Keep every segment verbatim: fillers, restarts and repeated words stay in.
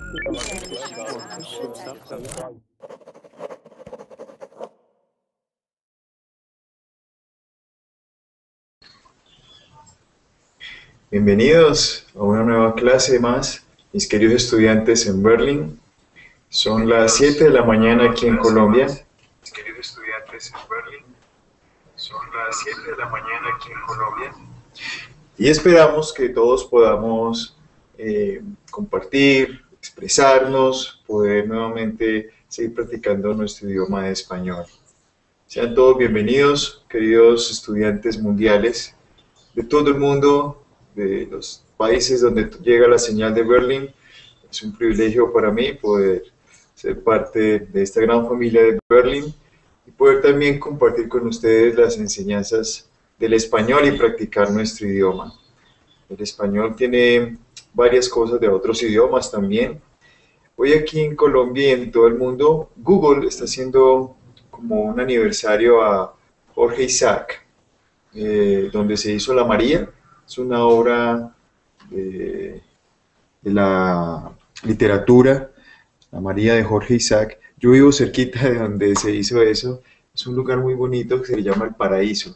Bienvenidos a una nueva clase más, mis queridos estudiantes en Berlín. Son las siete de la mañana aquí en Colombia. Mis queridos estudiantes en Berlín. Son las siete de la mañana aquí en Colombia. Y esperamos que todos podamos eh, compartir, expresarnos, poder nuevamente seguir practicando nuestro idioma de español. Sean todos bienvenidos, queridos estudiantes mundiales de todo el mundo, de los países donde llega la señal de Berlín. Es un privilegio para mí poder ser parte de esta gran familia de Berlín y poder también compartir con ustedes las enseñanzas del español y practicar nuestro idioma. El español tiene varias cosas de otros idiomas también. Hoy aquí en Colombia y en todo el mundo, Google está haciendo como un aniversario a Jorge Isaac, eh, donde se hizo La María. Es una obra de, de la literatura, La María de Jorge Isaac. Yo vivo cerquita de donde se hizo eso. Es un lugar muy bonito que se llama El Paraíso.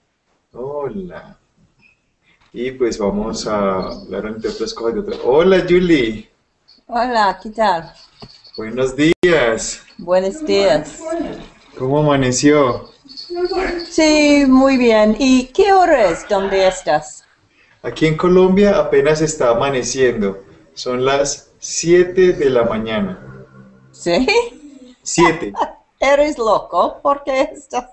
Hola. Y pues vamos a hablar entre otras cosas de otra. Hola, Julie. Hola, ¿qué tal? Buenos días. Buenos días. ¿Cómo amaneció? Sí, muy bien. ¿Y qué hora es? ¿Dónde estás? Aquí en Colombia apenas está amaneciendo. Son las siete de la mañana. ¿Sí? siete. Eres loco porque estás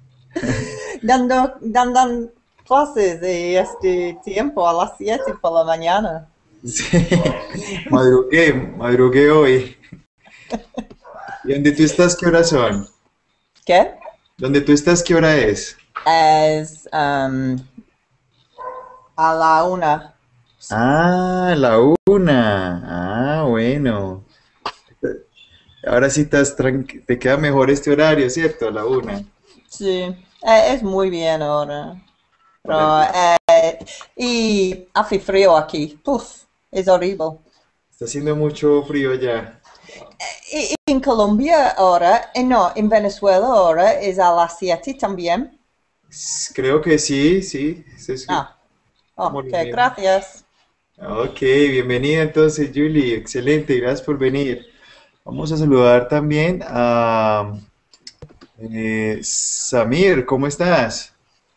dando, dando clases de este tiempo a las siete por la mañana. Sí, madrugué, madrugué hoy. ¿Y dónde tú estás, qué hora son? ¿Qué? ¿Dónde tú estás, qué hora es? Es um, a la una. Ah, la una. Ah, bueno. Ahora sí estás tranqui- te queda mejor este horario, ¿cierto? A la una. Sí, eh, es muy bien ahora. Pero, Ahora eh, y hace frío aquí. Puf, es horrible. está haciendo mucho frío ya. Y- y en Colombia ahora, eh, no, en Venezuela ahora es a las siete también. S- Creo que sí, sí. Sí, sí. Ah, Como lo ok, mismo. gracias. Ok, bienvenida entonces, Julie. Excelente, gracias por venir. Vamos a saludar también a eh, Samir. ¿Cómo estás?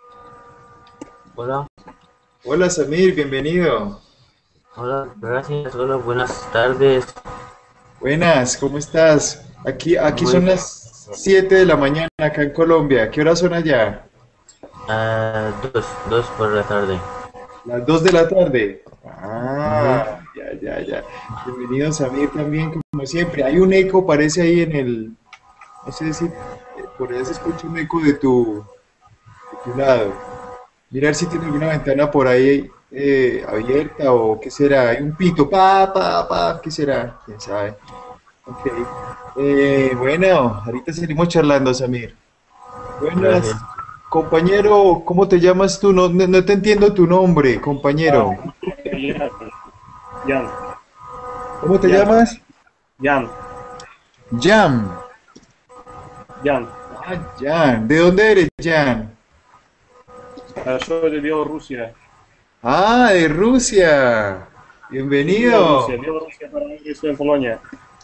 Hola, Hola, Samir, bienvenido. hola, gracias, hola, buenas tardes. Buenas, ¿cómo estás? Aquí, aquí Muy son bien. las siete de la mañana acá en Colombia. ¿Qué horas son allá? Ah, dos, dos por la tarde. Las dos de la tarde. Ujú. Ah, ya, ya, ya. Bienvenido, Samir, también, como siempre. Hay un eco, parece ahí en el... No sé si eh, por ahí se escucha un eco de tu, de tu lado. Mirar si tiene alguna ventana por ahí eh, abierta o qué será. Hay un pito, pa, pa, pa, ¿qué será? ¿Quién sabe? Ok. Eh, bueno, ahorita seguimos charlando, Samir. Gracias. Buenas, compañero, ¿cómo te llamas tú? No, no, no te entiendo tu nombre, Ah, compañero. Jan, Jan, ¿Cómo te Jan, llamas? Jan, Jan. Jan. Ah, Jan. ¿De dónde eres, Jan? Ah, soy de Bielorrusia. Ah, de Rusia. Bielorrusia, Bienvenido. Bielorrusia, para mí estoy en Polonia.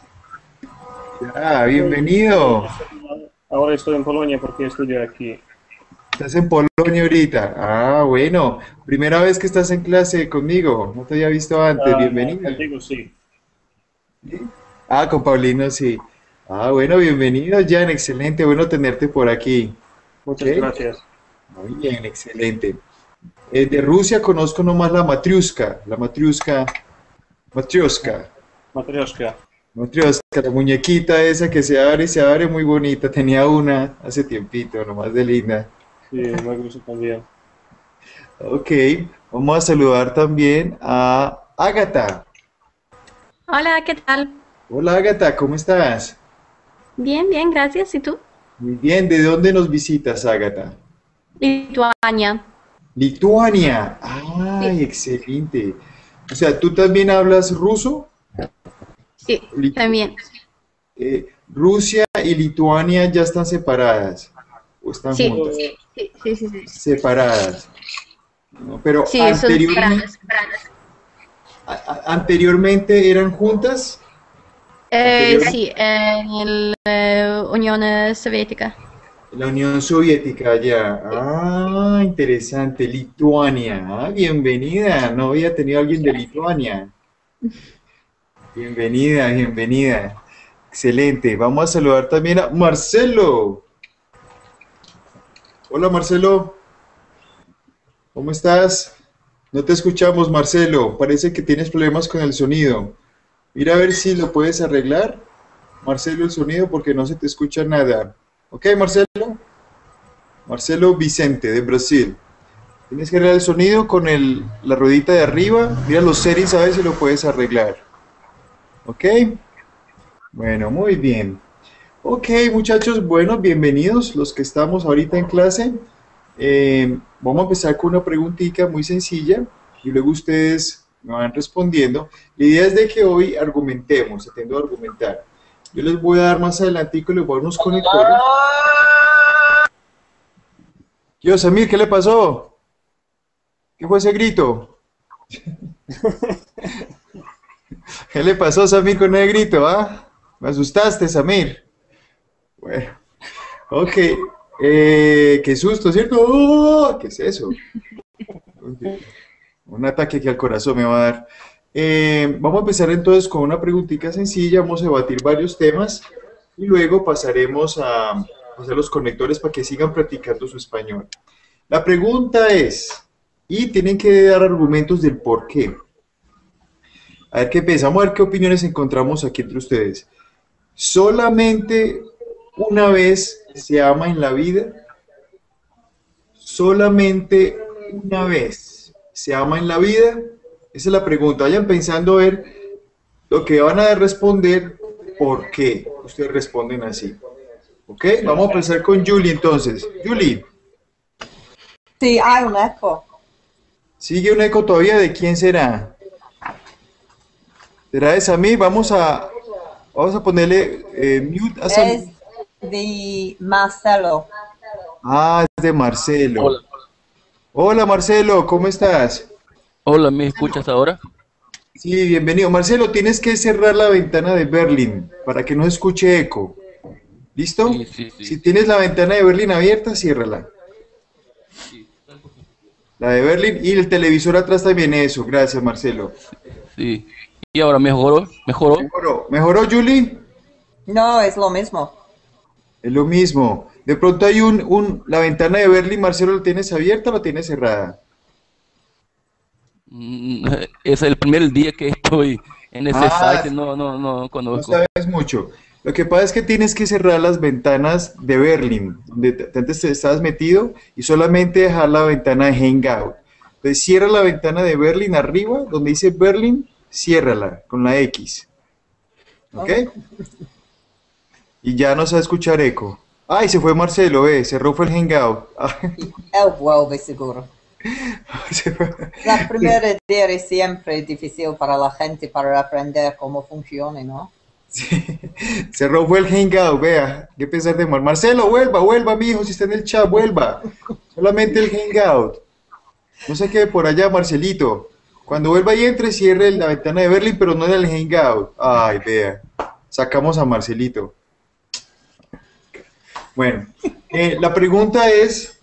Ah, Estoy- bienvenido. Ahora estoy en Polonia porque estudio aquí. Estás en Polonia ahorita. Ah, bueno. Primera vez que estás en clase conmigo. No te había visto antes. Ah, Bienvenido. contigo sí. ¿Sí? Ah, con Paulino, sí. Ah, bueno, bienvenido, Jan. Excelente. Bueno tenerte por aquí. Ok. Muchas gracias. Muy bien, excelente. Eh, de Rusia conozco nomás la matriuska. La matriuska. Matrioska. Matryoshka. Matrioska, la muñequita esa que se abre y se abre muy bonita. Tenía una hace tiempito, nomás de linda. Sí, me gusta también. Ok, vamos a saludar también a Ágata. Hola, ¿qué tal? Hola Ágata, ¿cómo estás? Bien, bien, gracias. ¿Y tú? Muy bien, ¿de dónde nos visitas, Ágata? Lituania. Lituania. Ay, Sí, excelente. O sea, ¿tú también hablas ruso? Sí, Litu- también. eh, Rusia y Lituania ya están separadas o están Sí, juntas. sí, sí, sí, sí, sí. Separadas. ¿No? Pero Sí, son anteriormente, separadas, separadas. a- a- anteriormente eran juntas. Eh, Anterior- sí, en la Unión Soviética. La Unión Soviética ya. Ah, interesante. Lituania. Ah, bienvenida. No había tenido a alguien de Lituania. Bienvenida, bienvenida. Excelente. Vamos a saludar también a Marcelo. Hola, Marcelo. ¿Cómo estás? No te escuchamos, Marcelo. Parece que tienes problemas con el sonido. Mira a ver si lo puedes arreglar, Marcelo, el sonido, porque no se te escucha nada. ¿Ok, Marcelo? Marcelo Vicente, de Brasil. Tienes que arreglar el sonido con el, la ruedita de arriba. Mira los settings a ver si lo puedes arreglar. ¿Ok? Bueno, muy bien. Ok, muchachos, bueno, bienvenidos los que estamos ahorita en clase. Eh, vamos a empezar con una preguntita muy sencilla y luego ustedes me van respondiendo. La idea es de que hoy argumentemos, tratando de argumentar. Yo les voy a dar más adelantico, les voy a dar unos conectores. Yo, Samir, ¿qué le pasó? ¿Qué fue ese grito? ¿Qué le pasó, Samir, con ese grito, ah? Me asustaste, Samir. Bueno, ok. Eh, qué susto, ¿cierto? ¡Oh! ¿Qué es eso? Ok. Un ataque que al corazón me va a dar. Eh, vamos a empezar entonces con una preguntita sencilla. Vamos a debatir varios temas y luego pasaremos a hacer los conectores para que sigan practicando su español. La pregunta es, y tienen que dar argumentos del por qué. A ver qué pensamos, a ver qué opiniones encontramos aquí entre ustedes. ¿Solamente una vez se ama en la vida? ¿Solamente una vez se ama en la vida? Esa es la pregunta. Vayan pensando a ver lo que van a responder, por qué ustedes responden así. ¿Ok? Vamos a empezar con Julie entonces. Julie, Sí, hay un eco. ¿sigue un eco todavía? ¿De quién será? ¿Será de Samir? Vamos a, vamos a ponerle eh, mute a Samir. Es de Marcelo. Ah, es de Marcelo. Hola. Hola, Marcelo, ¿cómo estás? Hola, ¿me escuchas ahora? Sí, bienvenido. Marcelo, tienes que cerrar la ventana de Berlín para que no escuche eco. ¿Listo? Sí, sí, sí. Si tienes la ventana de Berlín abierta, ciérrala. La de Berlín y el televisor atrás también eso. Gracias, Marcelo. Sí. ¿Y ahora mejoró? ¿Mejoró? ¿Mejoró? ¿Mejoró, Julie? No, es lo mismo. Es lo mismo. De pronto hay un, un, la ventana de Berlín, Marcelo, ¿la tienes abierta o la tienes cerrada? Mm, Es el primer día que estoy en ese Ah, site, no, no, no no conozco. sabes mucho. Lo que pasa es que tienes que cerrar las ventanas de Berlín, donde te- antes te estabas metido, y solamente dejar la ventana de Hangout. Entonces cierra la ventana de Berlín arriba, donde dice Berlín, ciérrala con la X. ¿Ok? Y ya no se va a escuchar eco. Ay, se fue Marcelo, ve, cerró fue el Hangout. Él vuelve seguro. Se fue. La primera idea es siempre difícil para la gente para aprender cómo funciona, ¿no? Sí, cerró fue el Hangout, vea, qué pensar de Mar. Marcelo, vuelva, vuelva, mijo, si está en el chat, vuelva. Solamente el Hangout. No se quede por allá, Marcelito. Cuando vuelva y entre, cierre la ventana de Berlín, pero no en el Hangout. Ay, vea, sacamos a Marcelito. Bueno, eh, la pregunta es,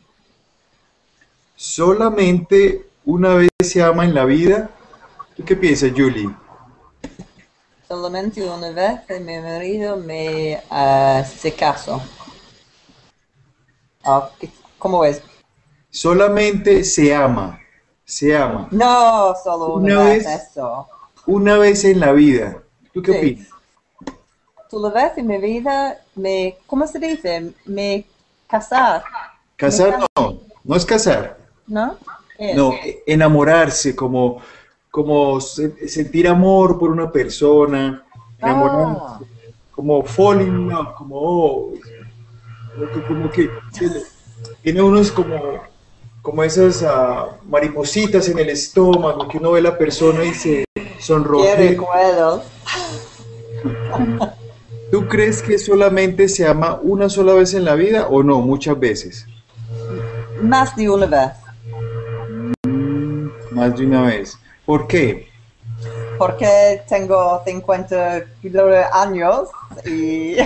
¿solamente una vez se ama en la vida? ¿Tú qué piensas, Julie? Solamente una vez mi marido me uh, se casó. Ah, ¿qué- ¿Cómo es? Solamente se ama, se ama. No, solo una, Una vez, vez. eso. Una vez en la vida. ¿Tú qué Sí. opinas? Solo vez en mi vida me, ¿cómo se dice? Me casar, Casar no, no es casar. ¿no? Es. No, e- enamorarse, como, como se- sentir amor por una persona, enamorarse, Ah, como fall in love, como, oh, como que, como que tiene, tiene unos como, como esas ah, maripositas en el estómago, que uno ve a la persona y se qué sonroje. recuerdos. ¿Tú crees que solamente se ama una sola vez en la vida o no, muchas veces? Más de una vez. Más de una vez. ¿Por qué? Porque tengo cincuenta años y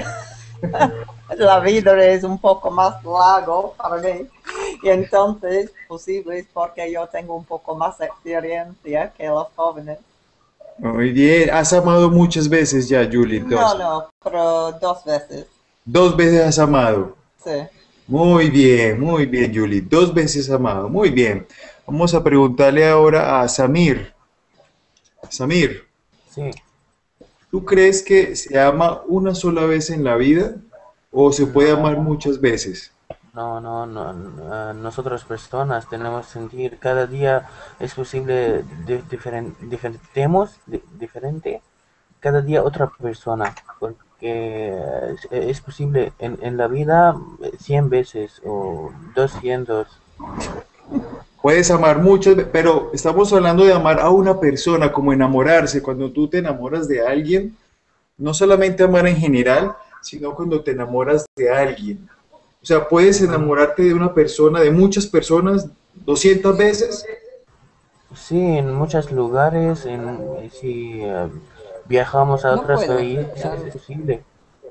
la vida es un poco más largo para mí. Y entonces, posible es porque yo tengo un poco más experiencia que los jóvenes. Muy bien. ¿Has amado muchas veces ya, Julie? No, Entonces, no, pero dos veces, dos veces has amado. sí. Muy bien, muy bien, Julie. Dos veces amado. Muy bien. Vamos a preguntarle ahora a Samir. Samir, Sí. ¿tú crees que se ama una sola vez en la vida o se puede amar No, muchas veces? no, no, no. no, eh, Nosotros personas tenemos que sentir cada día es posible di- diferen- diferentemos, di- diferente cada día otra persona, porque es, es posible en, en la vida eh, cien veces o doscientos. Puedes amar muchas veces, pero estamos hablando de amar a una persona, como enamorarse. Cuando tú te enamoras de alguien, no solamente amar en general, sino cuando te enamoras de alguien. O sea, puedes Mm, enamorarte de una persona, de muchas personas, doscientas veces. Sí, en muchos lugares, en, si eh, viajamos a No otros puedo. países, es posible.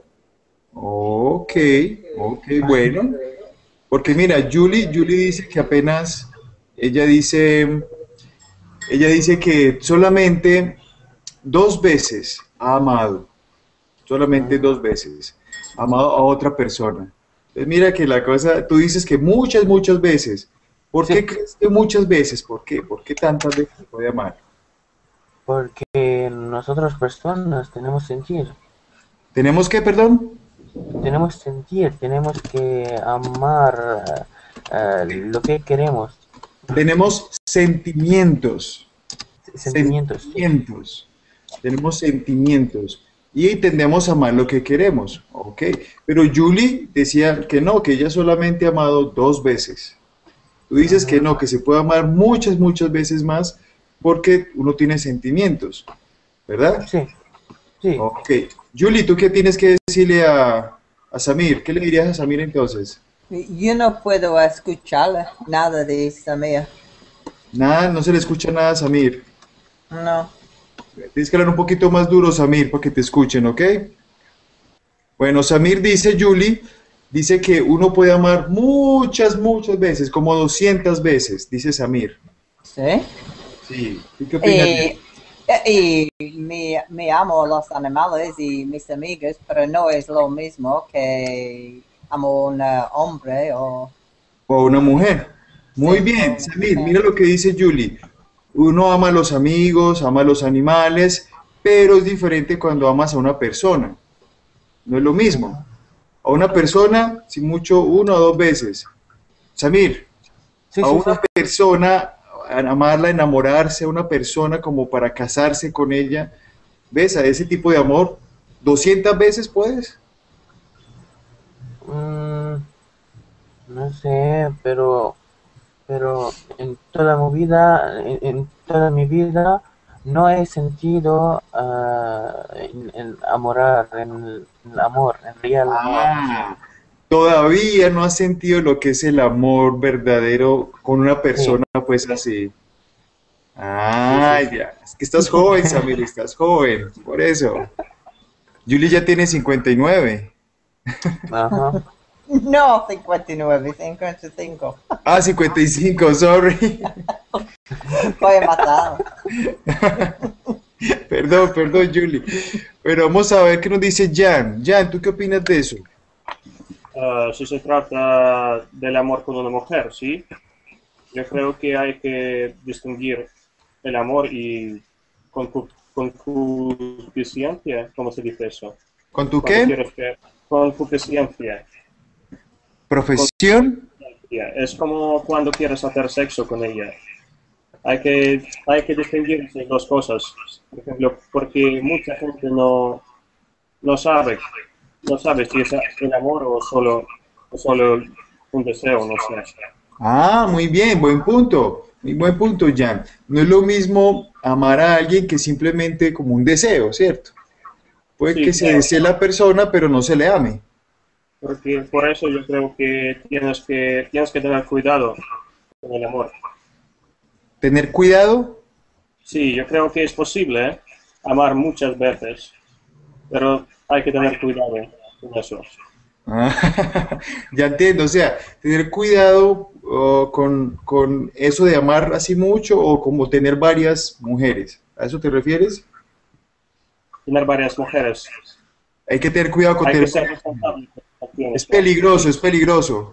Ok, ok, bueno. Porque mira, Julie, Julie dice que apenas, ella dice, ella dice que solamente dos veces ha amado, solamente Mm, dos veces, ha amado a otra persona. Entonces mira que la cosa, tú dices que muchas, muchas veces. ¿Por qué Sí, crees que muchas veces? ¿Por qué? ¿Por qué tantas veces se puede amar? porque nosotros personas tenemos sentir, ¿Tenemos que, perdón? tenemos sentir, tenemos que amar eh, eh, lo que queremos, Tenemos sentimientos, sentimientos, sí. sentimientos, tenemos sentimientos y tendemos a amar lo que queremos, ok. Pero Julie decía que no, que ella solamente ha amado dos veces. Tú dices que Ujú, no, que se puede amar muchas, muchas veces más porque uno tiene sentimientos, ¿verdad? sí, sí. Ok. Julie, ¿tú qué tienes que decirle a, a Samir? ¿Qué le dirías a Samir entonces? Yo no puedo escuchar nada de Samir. Nada, no se le escucha nada a Samir. No. Tienes que hablar un poquito más duro, Samir, para que te escuchen, ¿ok? Bueno, Samir dice, Julie, dice que uno puede amar muchas, muchas veces, como doscientas veces, dice Samir. ¿Sí? Sí. ¿Tú qué opinas de eso? Y, y me, me amo a los animales y mis amigos, pero no es lo mismo que amo a un hombre o... O a una mujer. Muy Sí, o bien, una Samir, mujer. mira lo que dice Julie. Uno ama a los amigos, ama a los animales, pero es diferente cuando amas a una persona. No es lo mismo. Ujú. A una persona, si mucho, una o dos veces. Samir, Sí, a sí, sí. una persona, a amarla, enamorarse a una persona como para casarse con ella, ¿ves? A ese tipo de amor, doscientas veces puedes. Mm, no sé, pero, pero en toda mi vida, en, en toda mi vida, no he sentido ah, en, en amorar, en el, en el amor, en real amor. Ah, todavía no has sentido lo que es el amor verdadero con una Sí, persona, pues así. sí, sí, Ah, sí. ya. Es que estás joven, Samir, estás joven, por eso. Julie ya tiene cincuenta y nueve. Ajá. No, cincuenta y nueve, cincuenta y cinco. Ah, cincuenta y cinco, sorry. Voy a matar. Perdón, perdón, Julie. Pero vamos a ver qué nos dice Jan. Jan, ¿tú qué opinas de eso? Ah, si se trata del amor con una mujer, ¿sí? Yo creo que hay que distinguir el amor y concu- concupiscencia, ¿cómo se dice eso? ¿Con tu Cuando qué? quieres que... Concupiscencia. ¿Profesión? Concupiscencia. Es como cuando quieres hacer sexo con ella. Hay que, hay que distinguir esas dos cosas. Por ejemplo, porque mucha gente no, no sabe, no sabe si es el amor o solo, o solo un deseo, no sé. Ah, muy bien, buen punto. Muy buen punto, Jan. No es lo mismo amar a alguien que simplemente como un deseo, ¿cierto? Puede Sí, que se claro. desee la persona, pero no se le ame. Porque por eso yo creo que tienes que, tienes que tener cuidado con el amor. Tener cuidado. Sí, yo creo que es posible, ¿eh? Amar muchas veces, pero hay que tener cuidado con eso. Ah, ya entiendo, o sea, tener cuidado oh, con, con eso de amar así mucho o como tener varias mujeres. ¿A eso te refieres? Tener varias mujeres. Hay que tener cuidado con Hay que tener... ser responsable con las Es acciones, ¿no? peligroso, es peligroso.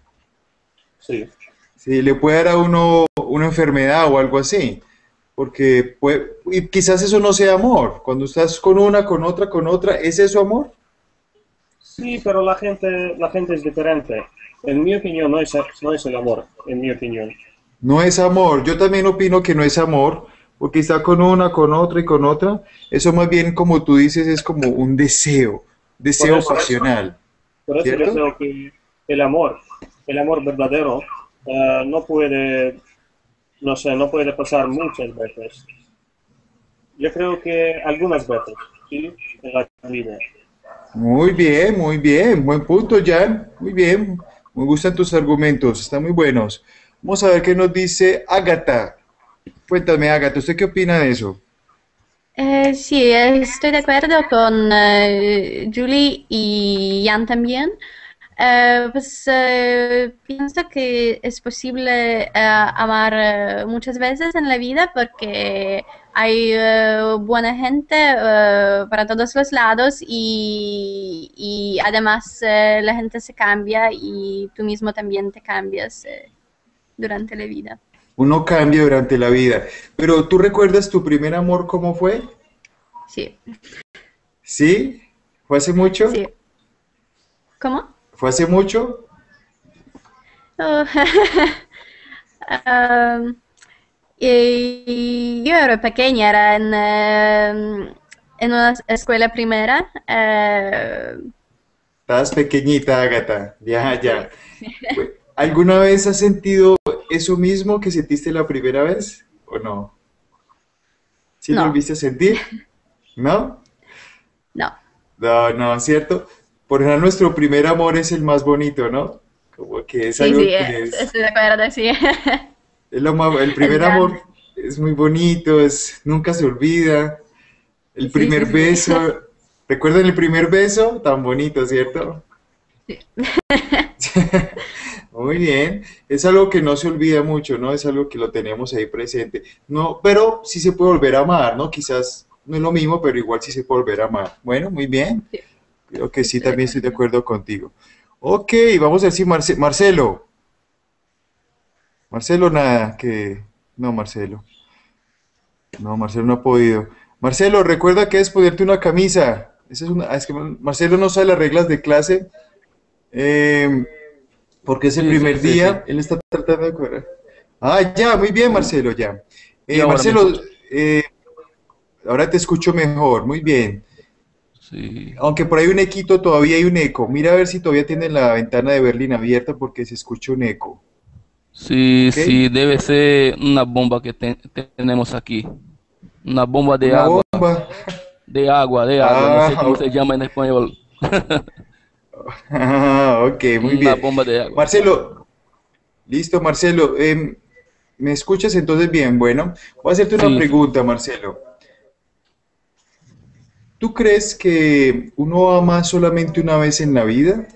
Sí. Sí, le puede dar a uno una enfermedad o algo así, porque puede, y quizás eso no sea amor. Cuando estás con una, con otra, con otra, ¿es eso amor? Sí, pero la gente, la gente es diferente. En mi opinión, no es, no es el amor, en mi opinión. No es amor. Yo también opino que no es amor, porque está con una, con otra y con otra. Eso más bien, como tú dices, es como un deseo, Por deseo eso, pasional, por eso yo ¿cierto? creo que el amor, el amor verdadero, eh, no puede, no sé, no puede pasar muchas veces. Yo creo que algunas veces, sí, en la vida. Muy bien, muy bien, buen punto, Jan. Muy bien, me gustan tus argumentos, están muy buenos. Vamos a ver qué nos dice Ágata. Cuéntame, Ágata, ¿usted qué opina de eso? Eh, sí, estoy de acuerdo con eh, Julie y Jan también. Eh, pues eh, pienso que es posible eh, amar eh, muchas veces en la vida porque hay eh, buena gente eh, para todos los lados y, y además eh, la gente se cambia y tú mismo también te cambias eh, durante la vida. Uno cambia durante la vida, pero ¿tú recuerdas tu primer amor cómo fue? Sí, ¿Sí? ¿Fue hace mucho? sí. ¿Cómo? ¿Fue hace mucho? Oh, Am, y yo era pequeña, era en, em, en una escuela primera. eh, Estabas pequeñita, Ágata. Ya, ya. sí. Pues, ¿alguna vez has sentido eso mismo que sentiste la primera vez? ¿O no? ¿Sí lo No, volviste a sentir? ¿No? no. No, no, ¿cierto? Por ejemplo, nuestro primer amor es el más bonito, ¿no? Como que es Sí, algo sí, que es- es, estoy de acuerdo, sí. es lo más, el Es primer amor grande. es muy bonito, es, nunca se olvida. El Sí, primer sí, sí. beso, ¿recuerdan el primer beso? Tan bonito, ¿cierto? Sí. Muy bien, es algo que no se olvida mucho, ¿no? Es algo que lo tenemos ahí presente. No, pero sí se puede volver a amar, ¿no? Quizás no es lo mismo, pero igual sí se puede volver a amar. Bueno, muy bien. Sí, Creo que sí, estoy de también estoy de acuerdo. acuerdo contigo. Ok, vamos a ver si Marce- Marcelo. Marcelo nada, que... No, Marcelo. No, Marcelo no ha podido. Marcelo, recuerda que es ponerte una camisa. Esa es una... ah, es que Marcelo no sabe las reglas de clase. eh, porque es el Sí, sí, primer sí, sí. día, él está tratando de cuadrar. Ah, ya, muy bien, Marcelo, ya. ¿Y Eh, ahora me Marcelo, escucha? eh, ahora te escucho mejor, muy bien. Sí. Aunque por ahí un equito, todavía hay un eco. Mira a ver si todavía tienen la ventana de Berlín abierta porque se escucha un eco. Sí, ¿Ok? sí, debe ser una bomba que te- tenemos aquí. Una bomba de Una agua, bomba. de agua, de agua. No sé Ah, cómo se llama en español. ah, ok, muy Una bien. bomba de agua. Marcelo, listo, Marcelo. em, ¿me escuchas entonces bien? Bueno, voy a hacerte una Sí, sí. pregunta, Marcelo. ¿Tú crees que uno ama solamente una vez en la vida?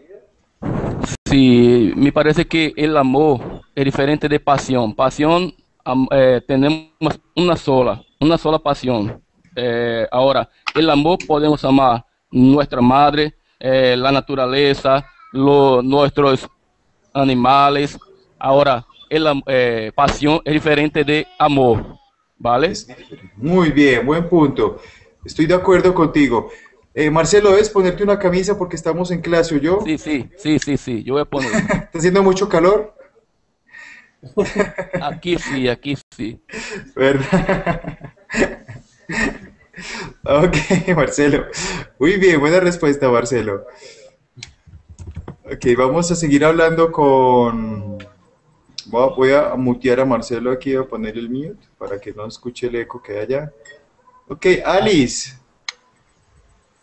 Sí, me parece que el amor es diferente de pasión. Pasión, am- eh, tenemos una sola, una sola pasión. Eh, ahora, el amor podemos amar nuestra madre, eh, la naturaleza, lo- nuestros animales. Ahora, el am- eh, pasión es diferente de amor, ¿vale? Es diferente. Muy bien, buen punto. Estoy de acuerdo contigo. Eh, Marcelo, ¿debes ponerte una camisa porque estamos en clase o yo? Sí, sí, sí, sí, sí, yo voy a poner. ¿Está haciendo mucho calor? Aquí sí, aquí sí. ¿Verdad? Ok, Marcelo. Muy bien, buena respuesta, Marcelo. Ok, vamos a seguir hablando con... Voy a, voy a mutear a Marcelo aquí, voy a poner el mute para que no escuche el eco que hay allá. Ok, Alice.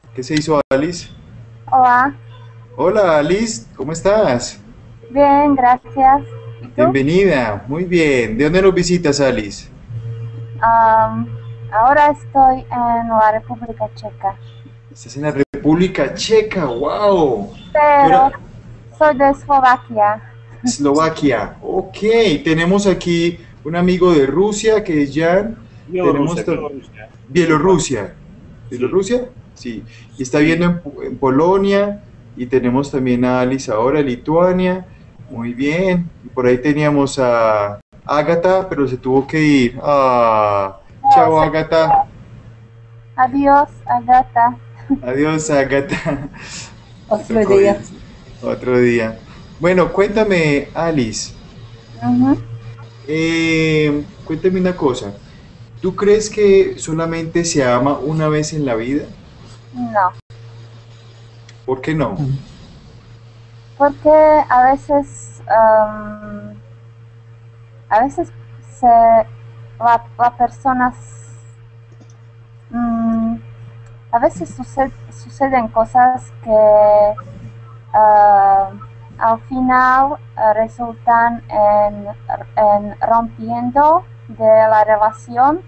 ¿Qué se hizo, Alice? Hola, Hola, Alice, ¿cómo estás? bien, gracias. ¿Y tú? Bienvenida, muy bien. ¿De dónde nos visitas, Alice? Am, ahora estoy en la República Checa, Estás en la República Checa, wow. pero soy de Eslovaquia. Eslovaquia, ok. Tenemos aquí un amigo de Rusia que es Jan. Bielorrusia, Tenemos Bielorrusia. Bielorrusia. Sí. ¿Bielorrusia? Sí. Y está viendo en, en Polonia. Y tenemos también a Alice ahora, Lituania. Muy bien. Y por ahí teníamos a Ágata, pero se tuvo que ir. Ah, chao, Oh, sí. Ágata. Adiós, Agata. Adiós, Ágata. Otro día. Otro día. Bueno, cuéntame, Alice. Ujú. Eh, cuéntame una cosa. ¿Tú crees que solamente se ama una vez en la vida? No, ¿Por qué no? porque a veces, am, a veces se, la, la persona, s- mm, a veces suced- suceden cosas que ah, al final ah, resultan en, en rompiendo de la relación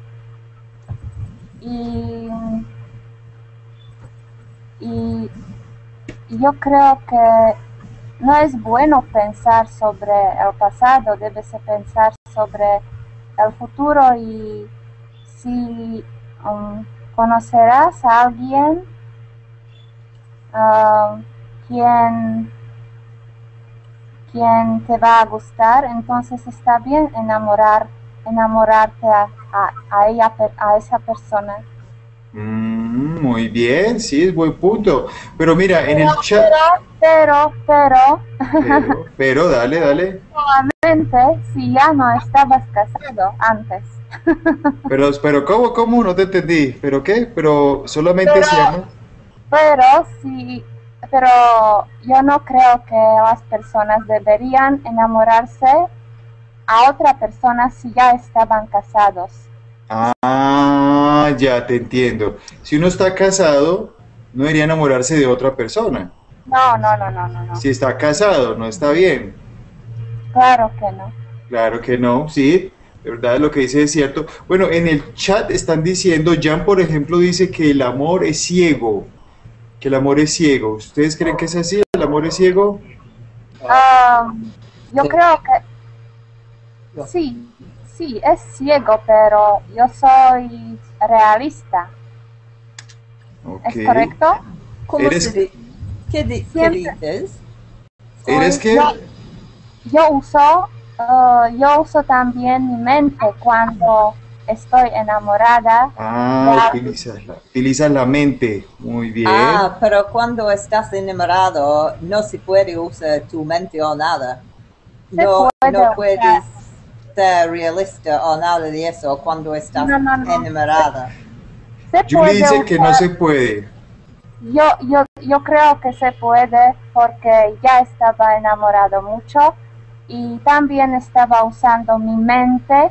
y, y yo creo que no es bueno pensar sobre el pasado, debes pensar sobre el futuro y si um, conocerás a alguien ah, quien, quien te va a gustar, entonces está bien enamorar, enamorarte a, a, a ella, a esa persona. Mm, muy bien, sí, es buen punto. Pero mira, en el chat... Pero, pero, Pero, pero, dale, dale. solamente si ya no estabas casado antes. Pero, pero, ¿cómo, cómo? No te entendí. ¿Pero qué? Pero solamente Pero- se llama... Pero sí, pero yo no creo que las personas deberían enamorarse a otra persona si ya estaban casados. Ah, ya te entiendo. Si uno está casado, no debería enamorarse de otra persona. No, no, no, no, no, no. Si está casado, no está bien. Claro que no. Claro que no, sí, de verdad lo que dice es cierto. Bueno, en el chat están diciendo, Jan, por ejemplo, dice que el amor es ciego, que el amor es ciego. ¿Ustedes creen que es así? ¿El amor es ciego? Ah, yo Sí. creo que Yo. sí, sí, es ciego, pero yo soy realista. Ok. ¿Es correcto? ¿Cómo Eres- se di- ¿Qué, di- qué Siempre. dices? ¿Eres qué? Yo, yo uso, ah, yo uso también mi mente cuando estoy enamorada. Ah, utilizas la, utilizas la mente. Muy bien. Ah, pero cuando estás enamorado no se puede usar tu mente o nada. Se No, puede no usar. puedes ser realista o nada de eso cuando estás No, no, no. enamorada. Se Julie puede dice que no usar- se puede. Yo, yo, yo creo que se puede porque ya estaba enamorado mucho y también estaba usando mi mente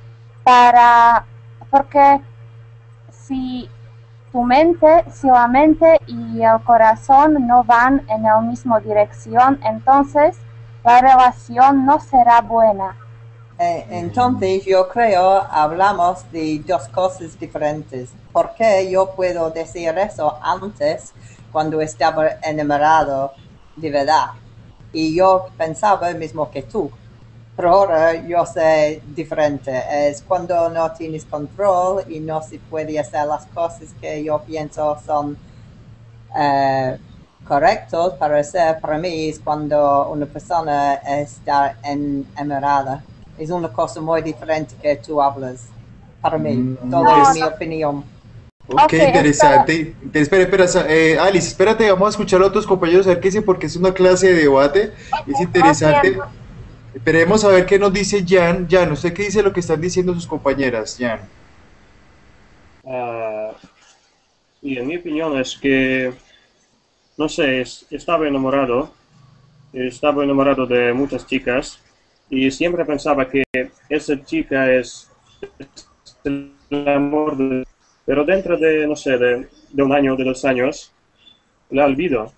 para, porque si tu mente, si la mente y el corazón no van en la misma dirección, entonces la relación no será buena. Eh, entonces yo creo hablamos de dos cosas diferentes. ¿Por qué yo puedo decir eso antes cuando estaba enamorado de verdad? Y yo pensaba el mismo que tú. Pero ahora yo sé diferente. Es cuando no tienes control y no se puede hacer las cosas que yo pienso son eh, correctos para hacer. Para mí es cuando una persona está enamorada. Es una cosa muy diferente que tú hablas. Para mí, Mm. todo No, es mi no. opinión. Ok, Ok, interesante. Espera, espera, sa- eh, Alice, espérate, vamos a escuchar a otros compañeros a ver qué dicen porque es una clase de debate. Es interesante. Ok. Esperemos a ver qué nos dice Jan. Jan, ¿usted qué dice lo que están diciendo sus compañeras, Jan? Ah, y en mi opinión es que, no sé, es- estaba enamorado, estaba enamorado de muchas chicas y siempre pensaba que esa chica es, es el amor de... Pero dentro de, no sé, de, de un año, de dos años, la olvido.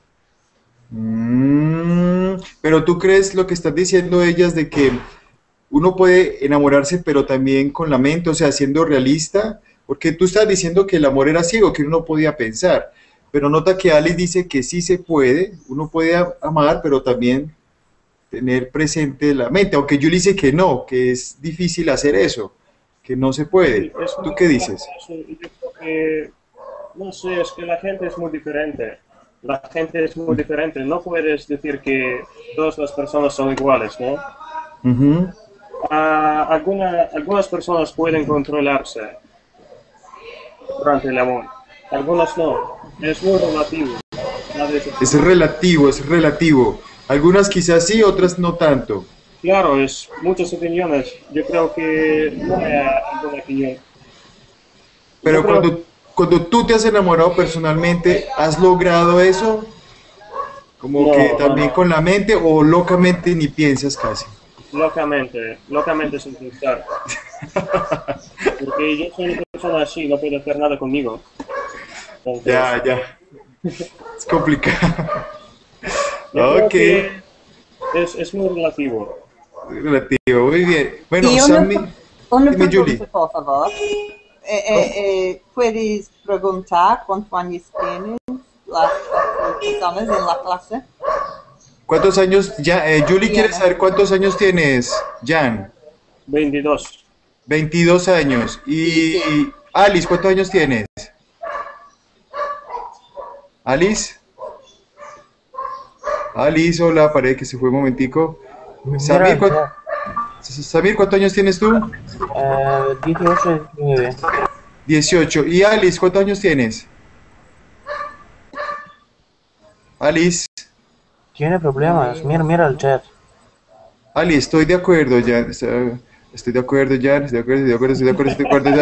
Mm, pero tú crees lo que están diciendo ellas de que uno puede enamorarse, pero también con la mente, o sea, siendo realista, porque tú estás diciendo que el amor era ciego, que uno no podía pensar, pero nota que Alice dice que sí se puede, uno puede a- amar, pero también tener presente la mente, aunque Julie dice que no, que es difícil hacer eso, que no se puede. Es ¿Tú muy qué dices? relativo, y yo creo que, no sé, es que la gente es muy diferente. La gente es muy diferente. No puedes decir que todas las personas son iguales, ¿no? Ujú. Ah, alguna- algunas personas pueden controlarse durante el amor, algunas no. Es muy relativo. Nadie se- Es relativo, es relativo. Algunas quizás sí, otras no tanto. Claro, es muchas opiniones. Yo creo que no hay alguna opinión. Pero Yo creo cuando, cuando tú te has enamorado personalmente, ¿has logrado eso? Como no, que no, también no. con la mente o locamente ni piensas casi. Locamente, locamente sin pensar. Porque yo soy una persona así, no puede hacer nada conmigo. Entonces, Ya, ya. Es complicado. yo creo Ok, que es, es muy relativo. relativo, muy bien. Bueno, Y una, Sammy, una dime, pregunta, Julie. por favor. Eh, eh, eh, ¿puedes preguntar cuántos años tienen las otras personas en la clase? ¿Cuántos años, ya, eh, Julie quiere Diana. saber cuántos años tienes, Jan? veintidós. veintidós años. Y Alice, ¿cuántos años tienes? Alice. Alice, hola, parece que se fue un momentico. Samir, Mira, ¿cuánto- Samir, ¿cuántos años tienes tú? eh, dieciocho, diecinueve. dieciocho. ¿Y Alice, cuántos años tienes? Alice, Tiene problemas. Mira, mira el chat. Alice, estoy de acuerdo, Jan. está- Estoy de acuerdo, Jan. Estoy de acuerdo, estoy de acuerdo, estoy de acuerdo, estoy de acuerdo,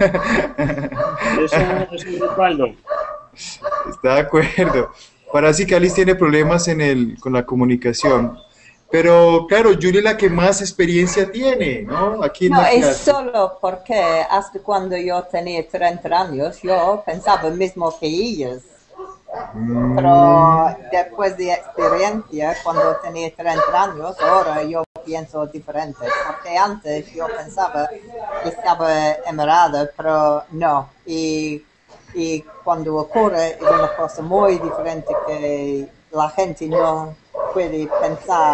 Jan. Es un, es un respaldo. Está de acuerdo. Parece que Alice tiene problemas en el, con la comunicación. Pero claro, Julie es la que más experiencia tiene, ¿no? Aquí en No, la es clase. solo porque hasta cuando yo tenía treinta años, yo pensaba mismo que ellas. Mm, Pero después de experiencia, cuando tenía treinta años, ahora yo pienso diferente. Porque antes yo pensaba que estaba enamorada, pero no. Y, y cuando ocurre es una cosa muy diferente que la gente no puede pensar.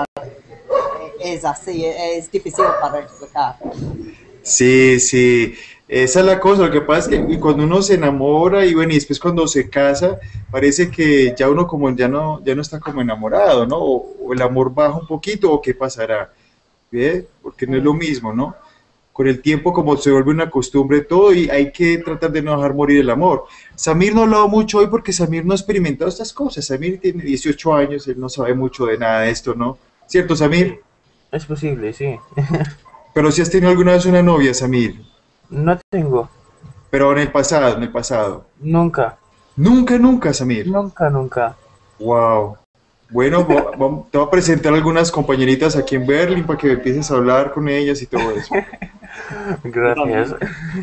Es así, es difícil para explicar. Sí, sí, esa es la cosa. Lo que pasa es que y cuando uno se enamora y bueno, y después cuando se casa, parece que ya uno como ya no, ya no está como enamorado, ¿no? O, o el amor baja un poquito, o qué pasará, ¿ve? Porque no es lo mismo, ¿no? Con el tiempo como se vuelve una costumbre todo y hay que tratar de no dejar morir el amor. Samir no ha hablado mucho hoy porque Samir no ha experimentado estas cosas. Samir tiene dieciocho años, él no sabe mucho de nada de esto, ¿no? ¿Cierto, Samir? Es posible, sí. Pero si has tenido alguna vez una novia, Samir, No tengo. pero en el pasado, en el pasado. Nunca. Nunca, nunca, Samir. Nunca, nunca. Wow. Bueno, vo- vo- te voy a presentar algunas compañeritas aquí en Berlín para que empieces a hablar con ellas y todo eso. Gracias.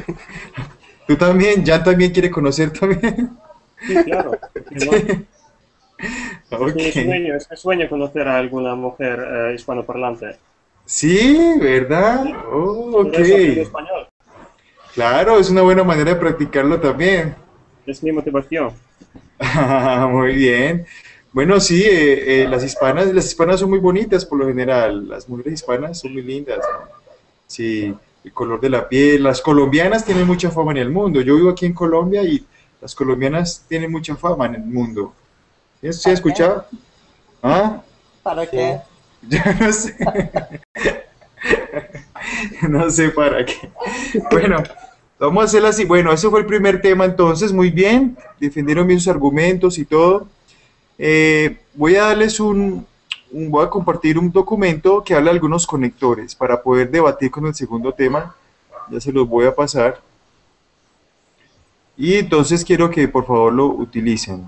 Tú también, Jan también quiere conocer también. Sí, claro. Es Ok. mi sueño, es mi sueño conocer a alguna mujer eh, hispanoparlante. Sí, ¿verdad? Oh, Por eso aprendo ok. español. Claro, es una buena manera de practicarlo también. Es mi motivación. Ah, muy bien. Bueno, sí, eh, eh, las hispanas, las hispanas son muy bonitas por lo general. Las mujeres hispanas son muy lindas, ¿no? Sí, el color de la piel. Las colombianas tienen mucha fama en el mundo. Yo vivo aquí en Colombia y las colombianas tienen mucha fama en el mundo. ¿Sí, sí has escuchado? ¿Ah? ¿Para Sí. qué? Ya no sé. No sé para qué. Bueno, vamos a hacerlo así. Bueno, ese fue el primer tema entonces. Muy bien. Defendieron bien sus argumentos y todo. Eh, voy a darles un, un- voy a compartir un documento que habla de algunos conectores para poder debatir con el segundo tema. Ya se los voy a pasar. Y entonces quiero que por favor lo utilicen.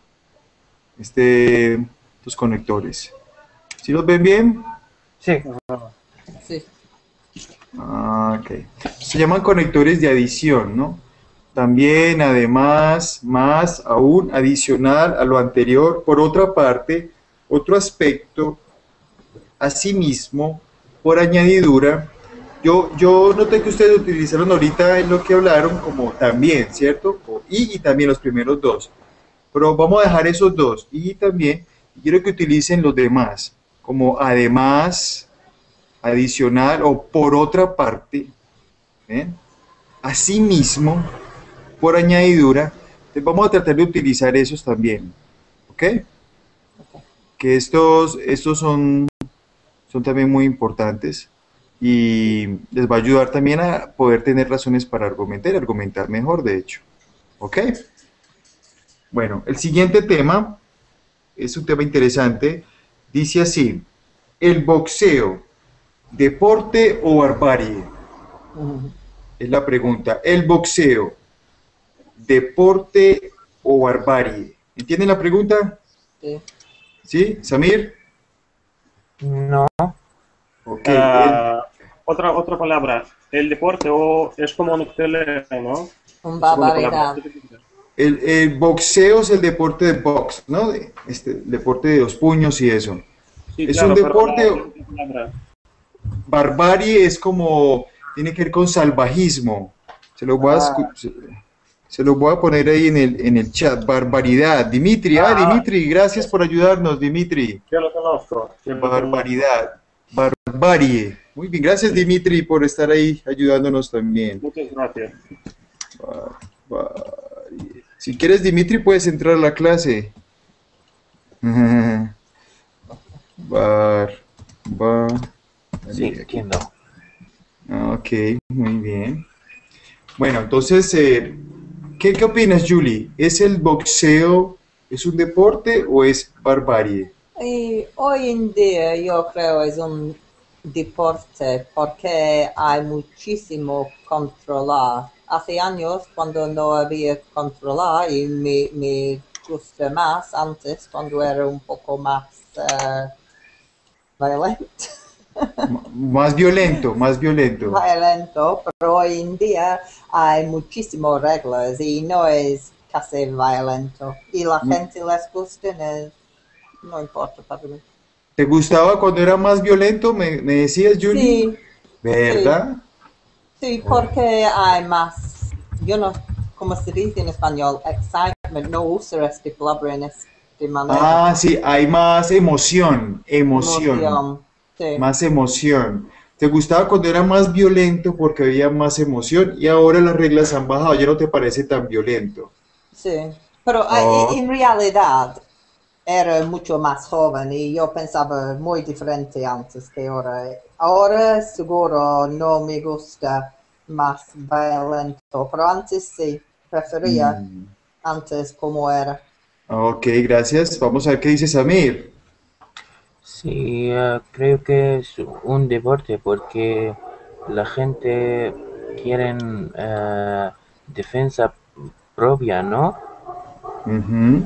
Este, estos conectores. ¿Sí los ven bien? Sí. Sí. Ah, ok. Se llaman conectores de adición, ¿no? también, además, más, aún, adicional a lo anterior. Por otra parte, otro aspecto, asimismo, por añadidura. Yo, yo noté que ustedes utilizaron ahorita en lo que hablaron como también, ¿cierto? O y y también los primeros dos. Pero vamos a dejar esos dos. Y también quiero que utilicen los demás, como además, adicional o por otra parte. ¿Ven? Asimismo, por añadidura. Entonces vamos a tratar de utilizar esos también. ¿Ok? Que estos, estos son, son también muy importantes. Y les va a ayudar también a poder tener razones para argumentar, argumentar mejor, de hecho. ¿Ok? Bueno, el siguiente tema es un tema interesante. Dice así: ¿el boxeo, deporte o barbarie? Es la pregunta. ¿El boxeo, deporte o barbarie? ¿Entienden la pregunta? Sí. ¿Sí? ¿Samir? No. Ok. Ah, otra, otra palabra, el deporte o es como un tele, ¿no? Un Segunda barbaridad. palabra. El, el boxeo es el deporte de box, ¿no? De- Este, deporte de los puños y eso. Sí, Es claro, un pero deporte. la otra palabra. Barbarie es como, tiene que ver con salvajismo. Se lo voy a, escu- se, se lo voy a poner ahí en el, en el chat. Barbaridad. Dimitri, ah, Ah, Dimitri, gracias por ayudarnos, Dimitri. yo lo conozco. yo lo conozco. Barbaridad. Barbarie. Muy bien, gracias Dimitri por estar ahí ayudándonos también. Muchas gracias. Barbarie. Si quieres, Dimitri, puedes entrar a la clase. Bar, bar, Sí, entiendo. Ok, muy bien. Bueno, entonces, eh, ¿qué, qué opinas, Julie? ¿Es el boxeo, es un deporte o es barbarie? Y hoy en día yo creo es un deporte porque hay muchísimo controlar. Hace años cuando no había controlar y me, me gusta más antes cuando era un poco más eh, violento. M- Más violento, más violento. violento, pero hoy en día hay muchísimas reglas y no es casi violento. Y la Mm. gente les gusta, no, no importa para mí. ¿Te gustaba cuando era más violento? ¿Me, me decías, Julie? Sí, ¿Verdad? sí, porque hay más, yo no, como se dice en español, excitement, no uso esta palabra en esta manera. Ah, sí, hay más emoción, emoción, Emoción, sí. más emoción. ¿Te gustaba cuando era más violento porque había más emoción y ahora las reglas han bajado, ya no te parece tan violento? Sí, pero ah, Oh. en realidad era mucho más joven y yo pensaba muy diferente antes que ahora. Ahora seguro no me gusta más violento, pero antes sí, prefería Mm. antes como era. Ok, gracias. Vamos a ver qué dice Samir. Sí, eh, creo que es un deporte porque la gente quiere eh, defensa propia, ¿no? Ujú.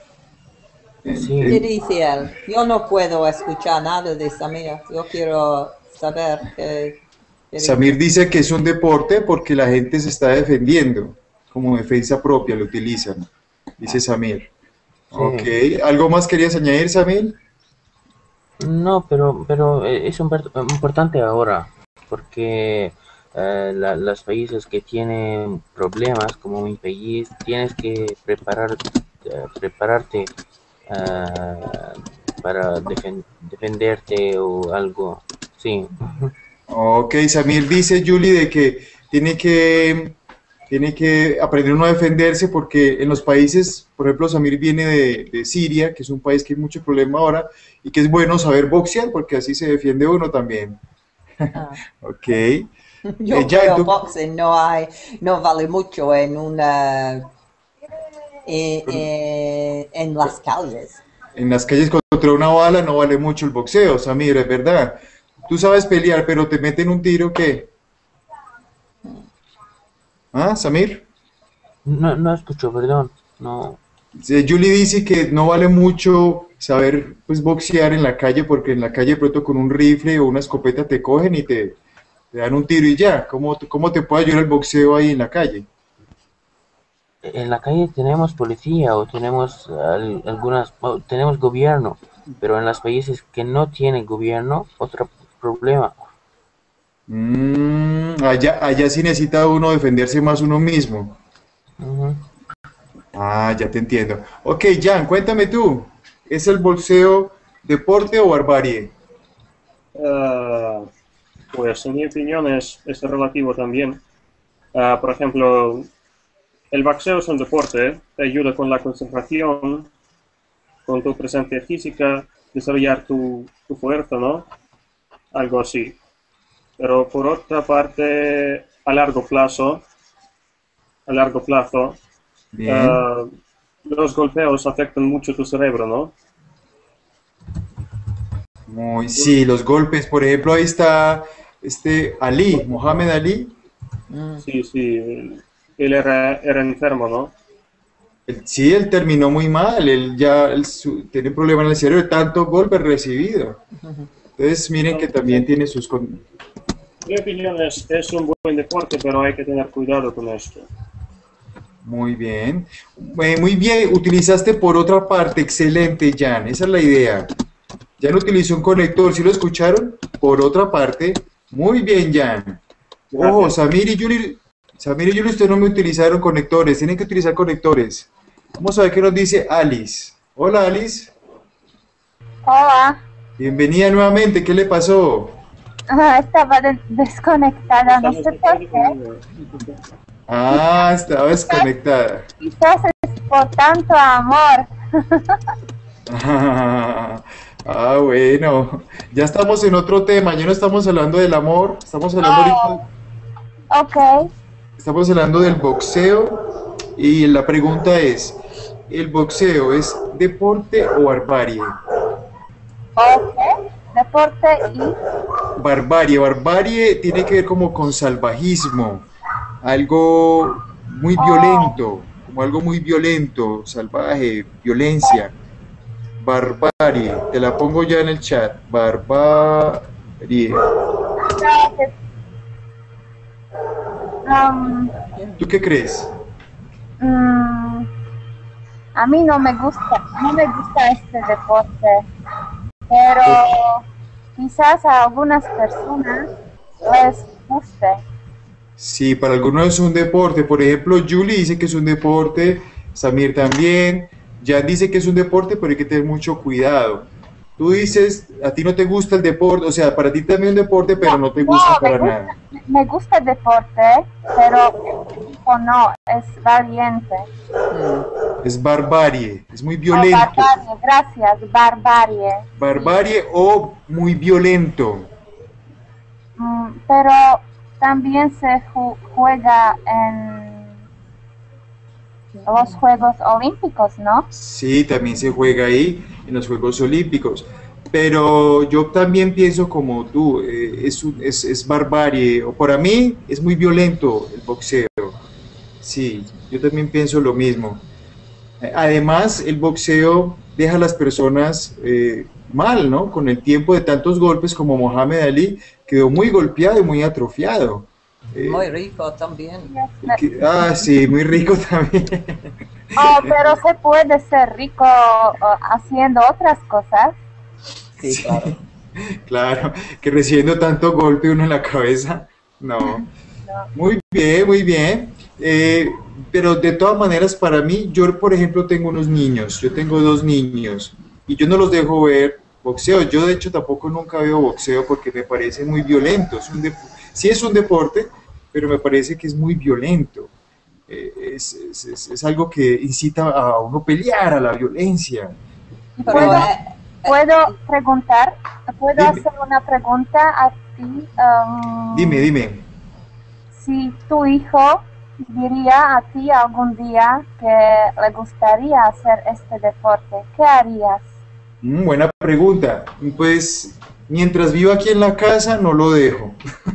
Sí. ¿Qué dice él? Yo no puedo escuchar nada de Samir, yo quiero saber qué, qué Samir dice. dice que es un deporte porque la gente se está defendiendo, como defensa propia lo utilizan, dice Samir. Sí. Ok, ¿algo más querías añadir, Samir? No, pero, pero eh, es import- importante ahora porque eh, la- los países que tienen problemas, como mi país, tienes que preparar, eh, prepararte eh, para defen- defenderte o algo. Sí. Ok, Samir dice, Julie, de que tiene que, tiene que aprender uno a defenderse porque en los países, por ejemplo, Samir viene de, de Siria, que es un país que hay mucho problema ahora, y que es bueno saber boxear porque así se defiende uno también. Ah. Ok. Yo Eh, ya, creo tú- boxing no hay, no vale mucho en una en, en- en las calles. En las calles contra una bala no vale mucho el boxeo, Samir, es verdad. Tú sabes pelear, pero te meten un tiro, ¿qué? ¿Ah, Samir? No, no escucho, perdón. No. Sí, Julie dice que no vale mucho saber pues boxear en la calle porque en la calle de pronto con un rifle o una escopeta te cogen y te, te dan un tiro y ya. ¿Cómo, te- cómo te puede ayudar el boxeo ahí en la calle? en la calle tenemos policía o tenemos al- algunas, o tenemos gobierno, pero en los países que no tienen gobierno, otro problema. Mm, allá, allá sí necesita uno defenderse más uno mismo. Ujú. Ah, ya te entiendo. Ok, Jan, cuéntame tú. ¿Es el boxeo deporte o barbarie? Ah, pues en mi opinión es, es relativo también. Ah, por ejemplo, el boxeo es un deporte, te ayuda con la concentración, con tu presencia física, desarrollar tu, tu fuerza, ¿no? Algo así. Pero por otra parte, a largo plazo, a largo plazo, Bien. ah, los golpeos afectan mucho tu cerebro, ¿no? Muy, sí, los golpes, por ejemplo, ahí está este Ali, Mohamed Ali. Sí, sí, él él era, era enfermo, ¿no? Él- sí, él terminó muy mal, él ya él su- tiene problemas en el cerebro de tantos golpes recibidos. Entonces, miren que también tiene sus... con- Mi opinión es, es un buen deporte, pero hay que tener cuidado con esto. Muy bien. Eh, muy bien, utilizaste por otra parte, excelente, Jan, esa es la idea. Jan utilizó un conector, ¿sí lo escucharon? Por otra parte, muy bien, Jan. Ojo, Gracias. Samir y Yuli, Samir y Yuli, ustedes no me utilizaron conectores, tienen que utilizar conectores. Vamos a ver qué nos dice Alice. Hola, Alice. Hola. Bienvenida nuevamente, ¿qué le pasó? Ah, estaba de- desconectada, no Estamos sé de por acuerdo qué. con- Ah, estaba desconectada. Quizás es por tanto amor. Ah, ah, bueno, ya estamos en otro tema, ya no estamos hablando del amor, estamos hablando ahorita, Ok. estamos hablando del boxeo y la pregunta es, ¿el boxeo es deporte o barbarie? Ok. Deporte y... Barbarie, barbarie tiene que ver como con salvajismo, algo muy violento, como algo muy violento, salvaje, violencia. Barbarie, te la pongo ya en el chat. Barbarie. Um, ¿Tú qué crees? mm, a mí no me gusta, no me gusta este deporte, pero quizás a algunas personas les guste. Sí, para algunos es un deporte. Por ejemplo, Julie dice que es un deporte, Samir también. Jan dice que es un deporte, pero hay que tener mucho cuidado. Tú dices, a ti no te gusta el deporte, o sea, para ti también es un deporte, pero no te gusta No, me para gusta, nada. me gusta el deporte, pero el tipo no, es valiente. Es barbarie, es muy Oh, violento. barbarie, gracias, barbarie. Barbarie o muy violento. Mm, pero también se ju- juega en los Juegos Olímpicos, ¿no? Sí, también se juega ahí en los Juegos Olímpicos. Pero yo también pienso como tú, eh, es, un- es, es barbarie. O para mí es muy violento el boxeo. Sí, yo también pienso lo mismo. Eh, Además, el boxeo deja a las personas eh, mal, ¿no? Con el tiempo de tantos golpes como Mohamed Ali quedó muy golpeado y muy atrofiado. Eh, Muy rico también. que- ah, sí, muy rico también. Oh, pero se puede ser rico oh, haciendo otras cosas. Sí, claro. Claro, que recibiendo tanto golpe uno en la cabeza. No. Muy bien, muy bien. Eh, pero de todas maneras, para mí, yo por ejemplo tengo unos niños, yo tengo dos niños y yo no los dejo ver boxeo. Yo de hecho tampoco nunca veo boxeo porque me parece muy violento. Es un dep- sí es un deporte, pero me parece que es muy violento. Eh, es, es- es- es algo que incita a uno pelear, a la violencia. Pero, ¿Puedo, eh, puedo preguntar? ¿Puedo Dime. hacer una pregunta a ti? Um, Dime, dime. Si tu hijo diría a ti algún día que le gustaría hacer este deporte, ¿qué harías? Mm, buena pregunta. Pues mientras vivo aquí en la casa no lo dejo.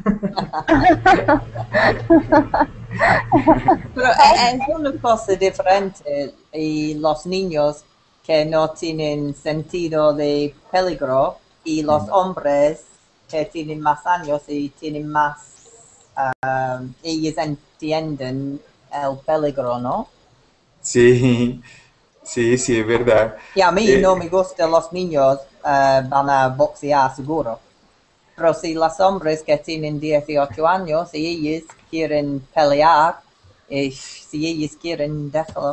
pero es es una cosa diferente y los niños que no tienen sentido de peligro y los hombres que tienen más años y tienen más, um, ellos entienden el peligro, ¿no? Sí, sí, sí, es verdad. Y a mí Eh, no me gustan los niños eh, van a boxear seguro. Pero si los hombres que tienen dieciocho años y ellos quieren pelear, eh, si ellos quieren, déjalo.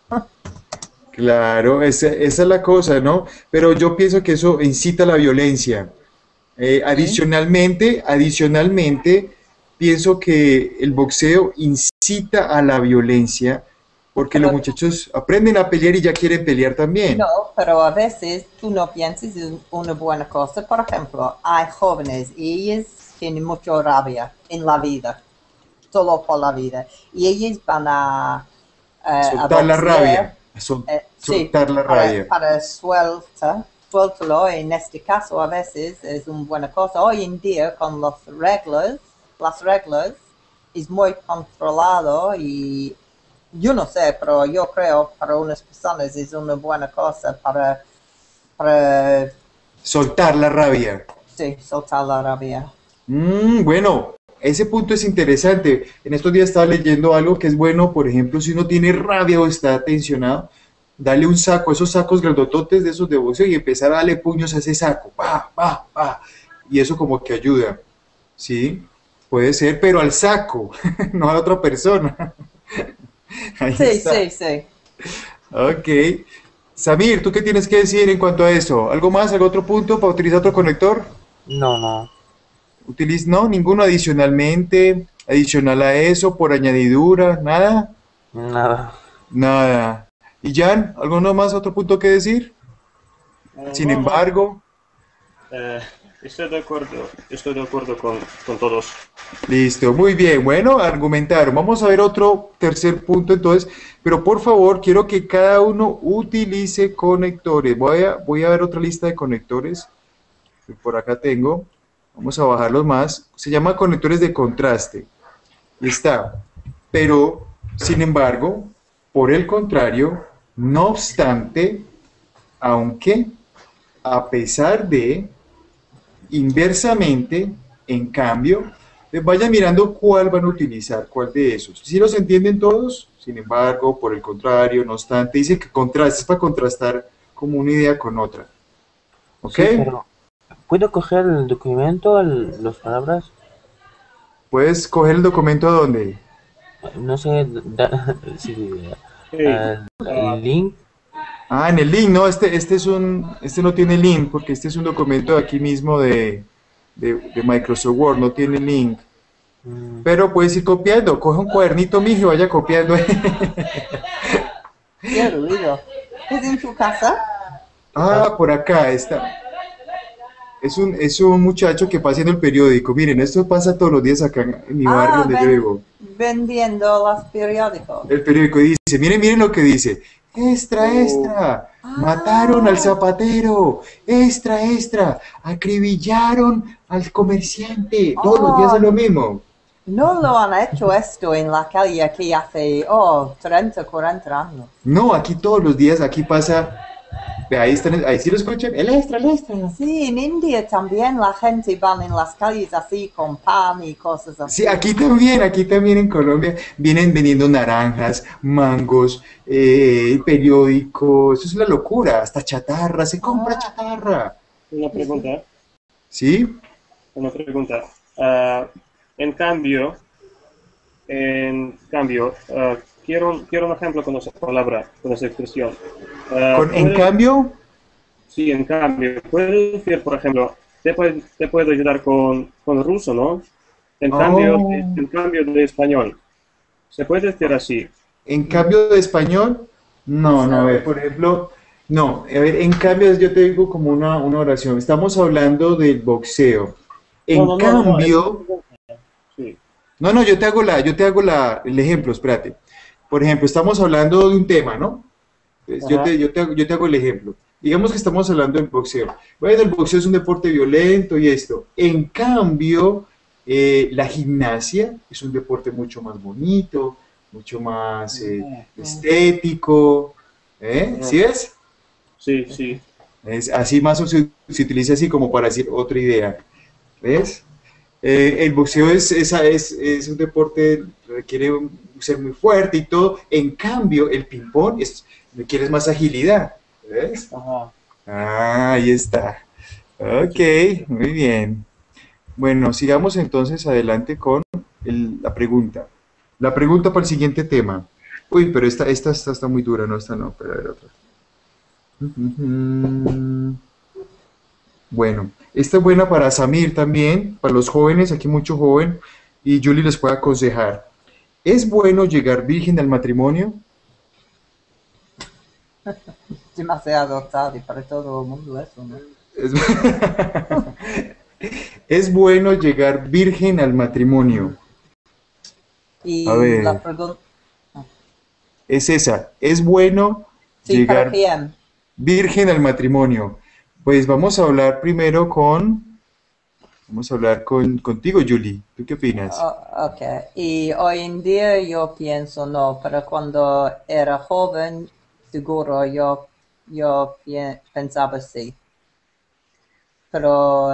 claro, esa, esa es la cosa, ¿no? Pero yo pienso que eso incita a la violencia. Eh, ¿Sí? adicionalmente, adicionalmente, pienso que el boxeo incita a la violencia porque los Pero muchachos aprenden a pelear y ya quieren pelear también. no, pero a veces tú no piensas en una buena cosa. Por ejemplo, hay jóvenes y ellos tienen mucha rabia en la vida, solo por la vida. Y ellos van a, eh, a Soltar la boxear. rabia, sol- Eh, sí, soltar la para, rabia. para suelta, suéltalo. En este caso, a veces es una buena cosa. Hoy en día, con las reglas, las reglas, es muy controlado y yo no sé, pero yo creo para unas personas es una buena cosa para, para Soltar la rabia. sí, soltar la rabia. Mm, bueno, ese punto es interesante. En estos días estaba leyendo algo que es bueno, por ejemplo, si uno tiene rabia o está tensionado, darle un saco, esos sacos grandototes de esos de boxeo y empezar a darle puños a ese saco, pa, pa, pa, y eso como que ayuda, ¿sí? Puede ser, pero al saco, no a la otra persona. Ahí Sí, está. sí, sí. Ok. Samir, ¿tú qué tienes que decir en cuanto a eso? ¿Algo más, algún otro punto para utilizar otro conector? No, no, Utiliz no, ninguno adicionalmente, adicional a eso, por añadidura, nada, nada. nada. ¿Y Jan, alguno más, otro punto que decir? Eh, Sin no, no, embargo, eh, estoy de acuerdo, estoy de acuerdo con, con todos. listo, muy bien, bueno, argumentaron. Vamos a ver otro tercer punto entonces, pero por favor, quiero que cada uno utilice conectores. Voy a, voy a ver otra lista de conectores que por acá tengo. Vamos a bajarlos más. Se llama conectores de contraste. Y está. Pero, sin embargo, por el contrario, no obstante, aunque, a pesar de, inversamente, en cambio, eh, vayan mirando cuál van a utilizar, cuál de esos. Si los entienden todos, sin embargo, por el contrario, no obstante, dice que contraste es para contrastar como una idea con otra. ¿Ok? Sí, pero ¿puedo coger el documento, el- las palabras? Puedes coger el documento donde. No sé, da- si, Sí, eh, ah, el link. Ah, en el link, no, este, este es un, este no tiene link, porque este es un documento de aquí mismo de, de, de Microsoft Word, no tiene link. mm, Pero puedes ir copiando, coge un cuadernito, mijo, y vaya copiando. Qué ruido. ¿Es en tu casa? Ah, por acá está. Es un, es un muchacho que va haciendo el periódico. Miren, esto pasa todos los días acá en, en mi barrio Ah, donde yo ven- vivo. vendiendo los periódicos. El periódico dice, miren, miren lo que dice. Extra, extra, mataron al zapatero. Extra, extra, acribillaron al comerciante. Todos los días Oh, es lo mismo. no lo han hecho esto en la calle aquí hace, oh, treinta, cuarenta años. No, aquí todos los días, aquí pasa. Ve, ahí están, ahí sí lo escuchan. El extra, el extra. Sí, en India también la gente va en las calles así con pan y cosas Sí, así. aquí también, aquí también en Colombia vienen vendiendo naranjas, mangos, eh, periódicos, eso es una locura, hasta chatarra, se compra Ah, chatarra, una sí, sí. pregunta, ¿sí? una pregunta. Ah, en cambio, en cambio, ah, quiero, quiero un ejemplo con esa palabra, con esa expresión. Ah, Con, en puede- cambio, sí, en cambio, puedes decir, por ejemplo, te, puede- te puedo ayudar con, con ruso, ¿no? En cambio, oh, de, en cambio de español. Se puede decir así. en cambio de español, no, no, a ver, por ejemplo, no, a ver, en cambio yo te digo como una, una oración, estamos hablando del boxeo, No, en no, no, no, no, es una cambio, pregunta. Sí. no, no, yo te hago la, yo te hago la, el ejemplo, espérate, por ejemplo, estamos hablando de un tema, ¿no? Pues yo Ajá. te, yo, te hago, yo te hago el ejemplo. Digamos que estamos hablando del boxeo. Bueno, el boxeo es un deporte violento y esto. En cambio, eh, la gimnasia es un deporte mucho más bonito, mucho más eh, estético. ¿Eh? ¿Sí ves? Sí, sí. Es así más o se, se utiliza así como para decir otra idea. ¿Ves? Eh, el boxeo es, es, es, es un deporte requiere un- ser muy fuerte y todo. En cambio, el ping-pong es, requiere más agilidad. ¿Ves? Ajá. Ah, ahí está. Ok, muy bien. Bueno, sigamos entonces adelante con el- la pregunta. La pregunta para el siguiente tema. Uy, pero esta, esta, esta está muy dura, no, esta no, pero a ver otra. Ujú. Bueno, esta es buena para Samir también, para los jóvenes, aquí mucho joven, y Julie les puede aconsejar. ¿Es bueno llegar virgen al matrimonio? Demasiado tarde para todo el mundo eso, ¿no? Es, ¿Es bueno llegar virgen al matrimonio? Y A la ver, pregunta, es esa. ¿Es bueno sí, ¿para llegar quién? virgen al matrimonio? Pues vamos a hablar primero con, vamos a hablar con, contigo, Julie. ¿Tú qué opinas? Oh, ok, y hoy en día yo pienso no, pero cuando era joven, seguro yo, yo pien- pensaba sí. Pero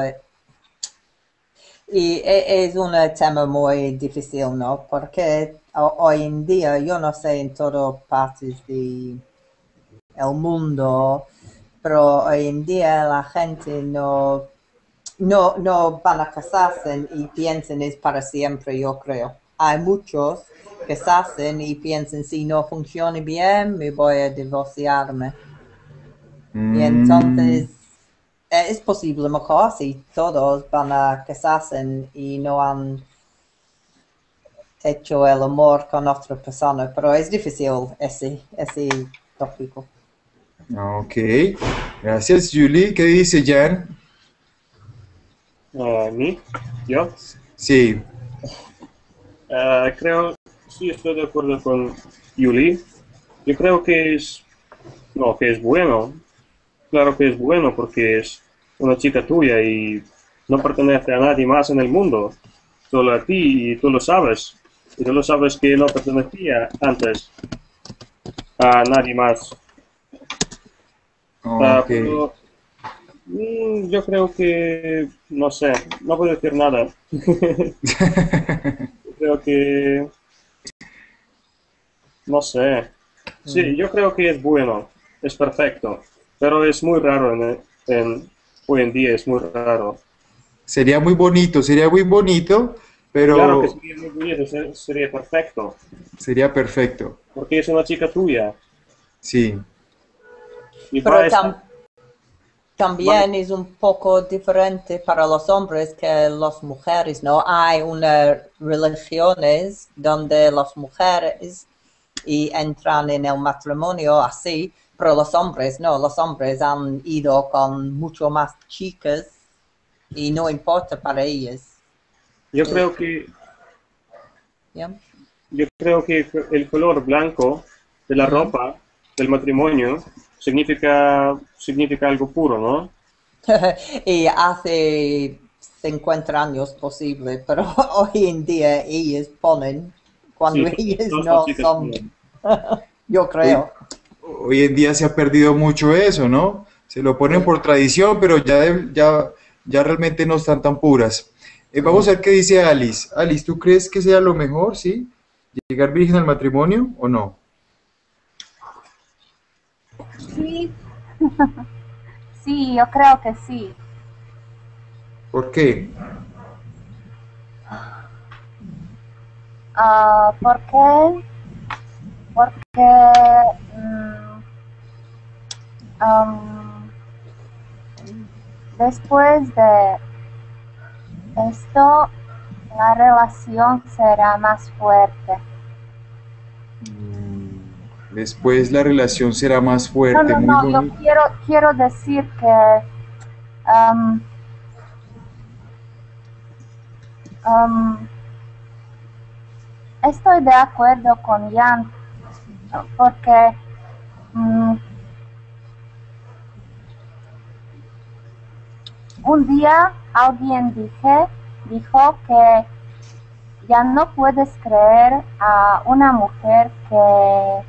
y e- es un tema muy difícil, ¿no? Porque ho- hoy en día, yo no sé en todas partes del mundo, pero hoy en día la gente no, no, no van a casarse y piensan es para siempre, yo creo. Hay muchos que se hacen y piensan si no funciona bien, me voy a divorciarme. Y Mm, entonces eh, es posible mejor si todos van a casarse y no han hecho el amor con otra persona, pero es difícil ese, ese tópico. ok, gracias, Julie. ¿Qué dice Jan? Ah, ¿mí? ¿Yo? Sí, Ah, creo, sí estoy de acuerdo con Yuli. Yo creo que es, no, que es bueno. Claro que es bueno porque es una chica tuya y no pertenece a nadie más en el mundo, solo a ti y tú lo sabes. Y tú lo sabes que no pertenecía antes a nadie más. Ah, ok. pero mm, yo creo que, no sé, no puedo decir nada. Creo que, no sé. Sí, yo creo que es bueno, es perfecto, pero es muy raro en, en- hoy en día, es muy raro. Sería muy bonito, sería muy bonito, Claro que pero sería muy bonito, ser- sería perfecto, sería perfecto. porque es una chica tuya Sí. y va Pero a estar, tam- también es un poco diferente para los hombres que las mujeres, ¿no? Hay unas religiones donde las mujeres y entran en el matrimonio así, pero los hombres no, los hombres han ido con mucho más chicas y no importa para ellas. yo Eh, creo que, ¿ya? yo creo que el color blanco de la Ujú. ropa del matrimonio significa, significa algo puro, ¿no? Y hace cincuenta años posible, pero hoy en día ellas ponen cuando Sí, ellas todas las no chicas son, tienen. yo Hoy, creo. hoy en día se ha perdido mucho eso, ¿no? Se lo ponen Sí. por tradición, pero ya, de- ya, ya realmente no están tan puras. Eh, vamos Mm. a ver qué dice Alice. Alice, ¿tú crees que sea lo mejor, sí? ¿Llegar virgen al matrimonio o no? Sí, sí, yo creo que sí. ¿Por qué? Ah, ¿por qué? Porque mm, am, después de esto, la relación será más fuerte. Mm, Después la relación será más No, fuerte, no, muy no, yo bonito. quiero, quiero decir que am, am, estoy de acuerdo con Jan, porque mm, un día alguien dije, dijo que ya no puedes creer a una mujer que,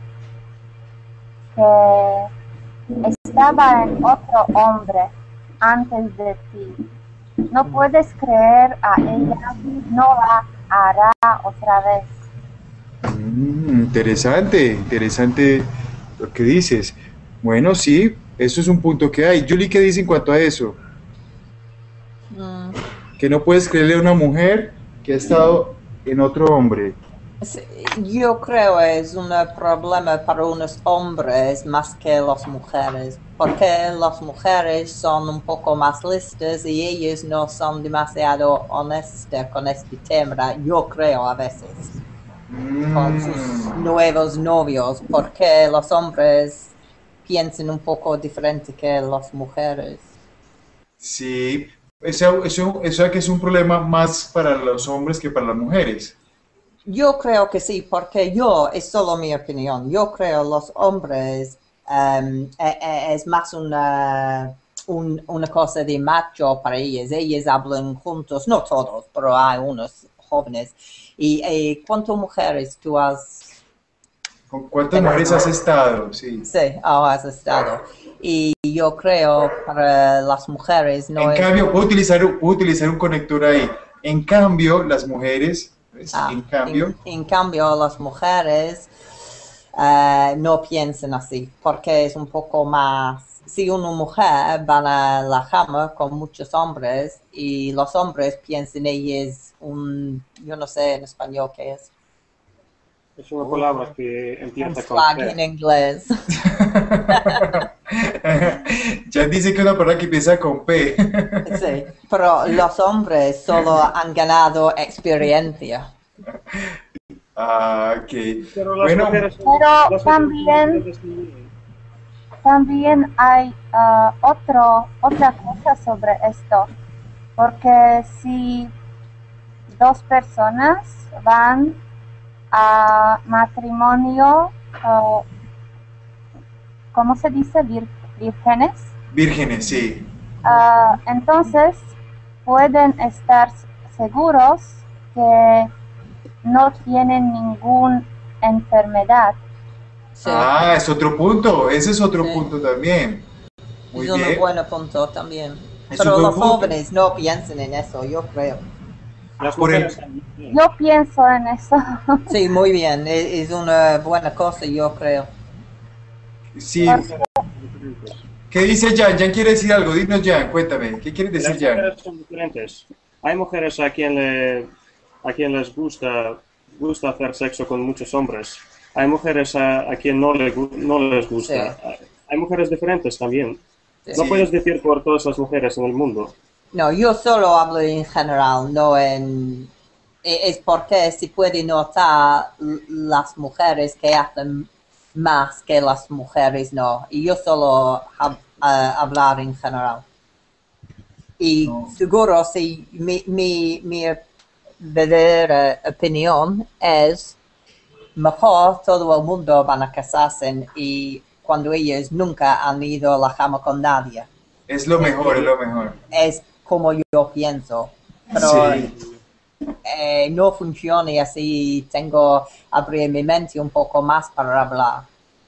que estaba en otro hombre antes de ti. No puedes creer a ella, no la hará otra vez. Mm, interesante, interesante lo que dices. Bueno, sí, eso es un punto que hay. Julie, ¿qué dice en cuanto a eso? Mm, Que no puedes creerle a una mujer que ha estado en otro hombre. sí, yo creo es un problema para unos hombres más que las mujeres, porque las mujeres son un poco más listas y ellas no son demasiado honestas con este tema, yo creo a veces, con sus Mm, nuevos novios, porque los hombres piensan un poco diferente que las mujeres. sí, eso, eso, eso que es un problema más para los hombres que para las mujeres. Yo creo que sí, porque yo, es solo mi opinión, yo creo los hombres em, e- e- es más una, un- una cosa de macho para ellos. Ellos hablan juntos, no todos, pero hay unos jóvenes. ¿Y eh, cuántas mujeres tú has ¿Con cuántas tenido? mujeres has estado? Sí. Sí, o has estado. Y yo creo para las mujeres no En es... cambio, puedo utilizar, un- puedo utilizar un conector ahí. En cambio, las mujeres, ¿ves? Ah, En cambio, en, en cambio, las mujeres eh, no piensan así, porque es un poco más... Si una mujer va a la cama con muchos hombres y los hombres piensan ella es un... Yo no sé en español qué es. Es una palabra que Un empieza con flag P. en inglés. ya dice que una palabra que empieza con P. Sí, pero los hombres solo han ganado experiencia. Ah, ok. Pero las Bueno, mujeres, Pero las mujeres también- son diferentes. También hay ah, otro, otra cosa sobre esto, porque si dos personas van a matrimonio, ah, ¿cómo se dice? Vir- vírgenes, vírgenes, sí. Ah, entonces pueden estar seguros que no tienen ninguna enfermedad. Sí, Ah, es otro punto. Ese es otro Sí. punto también. Muy es un bien. buen punto también. Es Pero un buen los punto. jóvenes no piensan en eso, yo creo. Las Por el- mujeres también. Yo pienso en eso. Sí, muy bien, e- es una buena cosa, yo creo. Sí. Diferentes. ¿Qué dice Jan? Jan quiere decir algo. Dinos, Jan, cuéntame. ¿Qué quiere decir Las Jan? mujeres son diferentes. Hay mujeres a quien, le, a quien les gusta, gusta hacer sexo con muchos hombres. Hay mujeres a, a quien no, le, gu- no les gusta. Hay mujeres diferentes también. Sí. No puedes decir por todas las mujeres en el mundo. No, yo solo hablo en general, no en... e- Es porque se puede notar l- las mujeres que hacen más que las mujeres no. Y yo solo hab- ah, hablar en general. Y No. seguro si mi, mi, mi verdadera opinión es mejor todo el mundo van a casarse y cuando ellos nunca han ido a la cama con nadie. Es lo mejor, es lo mejor. Es como yo pienso. Pero Sí. eh, no funciona así. Tengo abrir mi mente un poco más para hablar.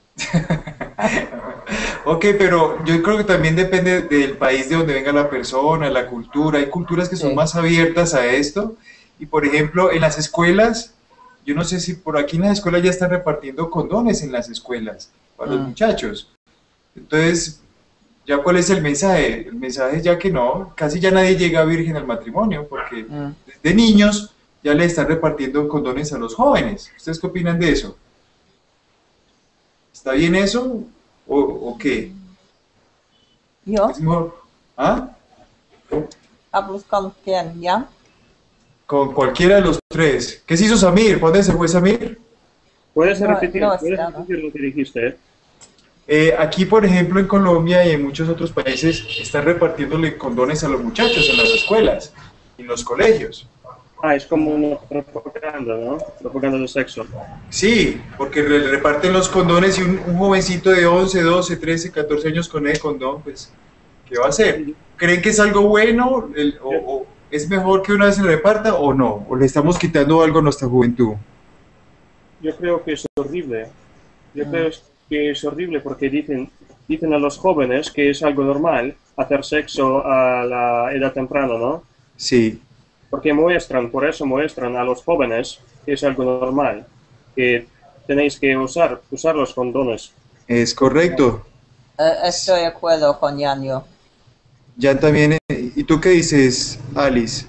Ok, pero yo creo que también depende del país de donde venga la persona, la cultura. Hay culturas que son Sí. más abiertas a esto. Y por ejemplo, en las escuelas, yo no sé si por aquí en las escuelas ya están repartiendo condones en las escuelas para los Mm. muchachos. Entonces, ¿ya cuál es el mensaje? El mensaje es ya que no, casi ya nadie llega virgen al matrimonio, porque Mm. desde niños ya le están repartiendo condones a los jóvenes. ¿Ustedes qué opinan de eso? ¿Está bien eso o, o qué? ¿Yo? ¿Es mejor? ¿Ah? ¿Hablas con quién? ¿Ya? Con cualquiera de los tres. ¿Qué se hizo Samir? ¿Cuándo se fue Samir? ¿Puedes No, repetir, no, ¿puedes está, ¿no? repetir lo que dijiste? Eh, aquí, por ejemplo, en Colombia y en muchos otros países, están repartiéndole condones a los muchachos en las escuelas, en los colegios. Ah, es como una propaganda, ¿no? Propaganda de sexo. Sí, porque le reparten los condones y un, un jovencito de once, doce, trece, catorce años con el condón, pues, ¿qué va a hacer? ¿Creen que es algo bueno el- o, o es mejor que una vez se le reparta o no? ¿O le estamos quitando algo a nuestra juventud? Yo creo que es horrible. Yo creo que es horrible porque dicen, dicen a los jóvenes que es algo normal hacer sexo a la edad temprana, ¿no? Sí, Porque muestran, por eso muestran a los jóvenes que es algo normal. que tenéis que usar, usar los condones. Es correcto. Eh, estoy de acuerdo con Yanio. Ya también, eh, ¿y tú qué dices, Alice?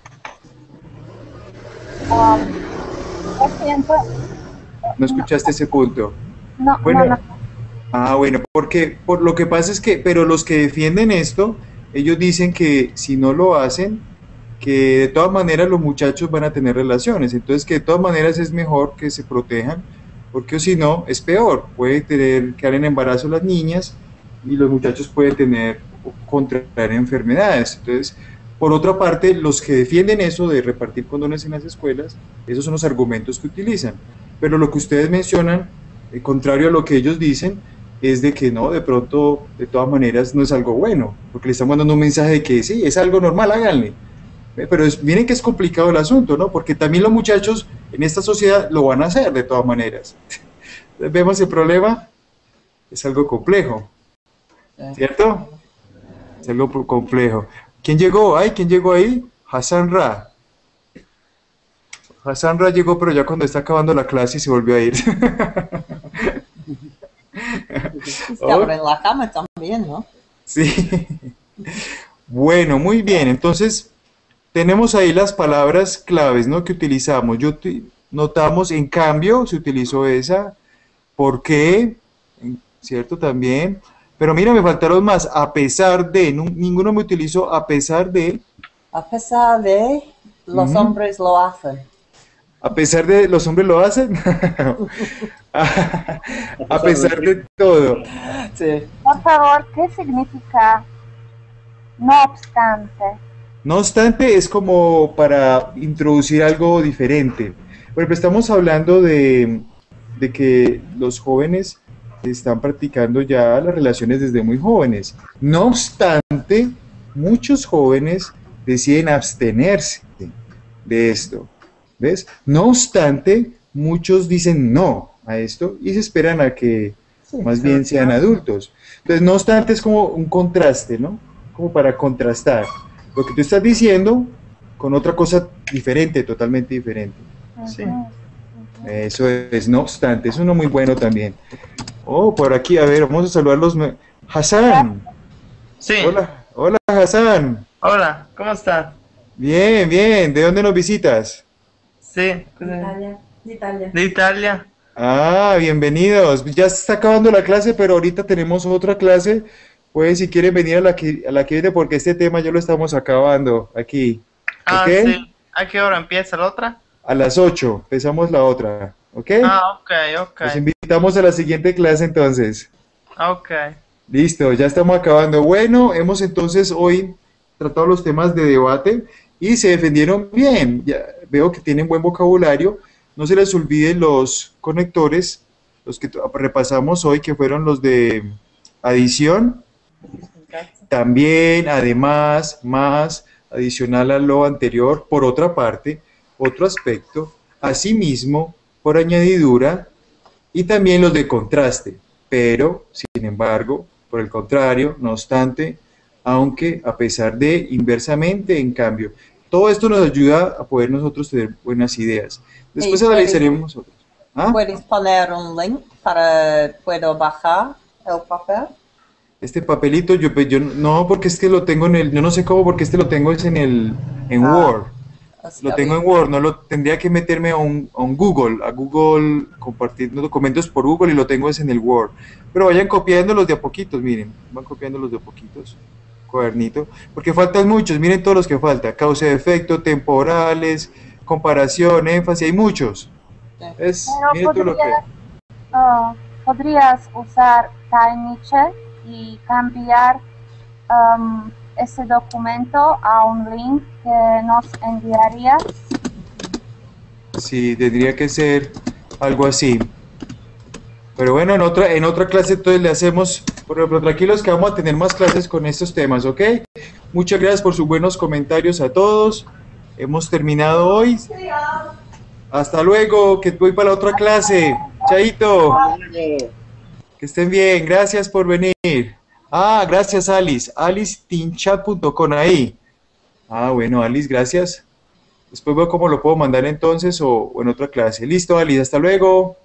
Um, lo siento. ¿No escuchaste ese punto? No, Bueno, no, no. ah, bueno, porque por lo que pasa es que, pero los que defienden esto, ellos dicen que si no lo hacen, que de todas maneras los muchachos van a tener relaciones, entonces que de todas maneras es mejor que se protejan, porque si no es peor, puede tener, quedar en embarazo las niñas y los muchachos pueden tener, contraer enfermedades. Entonces, por otra parte, los que defienden eso de repartir condones en las escuelas, esos son los argumentos que utilizan, pero lo que ustedes mencionan, eh, contrario a lo que ellos dicen, es de que no, de pronto, de todas maneras, no es algo bueno, porque le estamos dando un mensaje de que sí, es algo normal, háganle. Pero es, miren que es complicado el asunto, ¿no? Porque también los muchachos en esta sociedad lo van a hacer de todas maneras. Vemos el problema, es algo complejo, ¿cierto? Es algo complejo. ¿Quién llegó? Ay, ¿quién llegó ahí? Hassan Ra. Hassan Ra llegó, pero ya cuando está acabando la clase y se volvió a ir. Estaba en la cama también, ¿no? Sí. Bueno, muy bien. Entonces, tenemos ahí las palabras claves, ¿no?, que utilizamos. Yo notamos, en cambio, se utilizó esa, ¿por qué? ¿Cierto? También. Pero mira, me faltaron más. A pesar de, no, ninguno me utilizó a pesar de. A pesar de, los Ujú. hombres lo hacen. A pesar de, los hombres lo hacen. a, a pesar de todo. Sí. Por favor, ¿qué significa no obstante? No obstante, es como para introducir algo diferente. Por ejemplo, estamos hablando de, de que los jóvenes están practicando ya las relaciones desde muy jóvenes. No obstante, muchos jóvenes deciden abstenerse de esto. ¿Ves? No obstante, muchos dicen no a esto y se esperan a que más bien sean adultos. Entonces, no obstante, es como un contraste, ¿no? Como para contrastar lo que tú estás diciendo con otra cosa diferente, totalmente diferente. Sí. Eso es, no obstante, es uno muy bueno también. Oh, por aquí, a ver, vamos a saludarlos. Hassan. Sí. Hola, hola Hassan. Hola, ¿cómo está? Bien, bien. ¿De dónde nos visitas? Sí. De Italia. De Italia. De Italia. Ah, bienvenidos. Ya se está acabando la clase, pero ahorita tenemos otra clase. Pueden, si quieren, venir a la que, a la que viene, porque este tema ya lo estamos acabando aquí. Ah, ¿Ok? sí. ¿A qué hora empieza la otra? A las ocho empezamos la otra. ¿Ok? Ah, ok, ok. Los invitamos a la siguiente clase entonces. Ok. Listo, ya estamos acabando. Bueno, hemos entonces hoy tratado los temas de debate y se defendieron bien. Ya veo que tienen buen vocabulario. No se les olviden los conectores, los que repasamos hoy, que fueron los de adición. También, además, más, adicional a lo anterior. Por otra parte, otro aspecto, asimismo, por añadidura, y también los de contraste. Pero, sin embargo, por el contrario, no obstante, aunque, a pesar de, inversamente, en cambio. Todo esto nos ayuda a poder nosotros tener buenas ideas. Después Sí, analizaremos nosotros. ¿Ah? ¿Puedes poner un link para puedo bajar el papel? Este papelito, yo, pues, yo no, porque es que lo tengo en el, yo no sé cómo, porque este lo tengo es en el, en Ah, Word. está Lo tengo bien. en Word, no lo tendría que meterme a un, a un Google, a Google, compartir los documentos por Google y lo tengo es en el Word. Pero vayan copiándolos de a poquitos, miren, van copiándolos de a poquitos, cuadernito, porque faltan muchos, miren todos los que faltan, causa de efecto, temporales, comparación, énfasis, hay muchos. Es, Pero miren todo lo que... podrías, ah, podrías usar Tajniče y cambiar um, ese documento a un link que nos enviarías. Sí, tendría que ser algo así. Pero bueno, en otra, en otra clase entonces le hacemos, por ejemplo, tranquilos que vamos a tener más clases con estos temas, ¿ok? Muchas gracias por sus buenos comentarios a todos. Hemos terminado hoy. Hasta luego, que voy para la otra clase. Chaito. Que estén bien, gracias por venir. Ah, gracias Alice, alice tinchat punto com ahí. Ah, bueno, Alice, gracias. Después veo cómo lo puedo mandar entonces o, o en otra clase. Listo, Alice, hasta luego.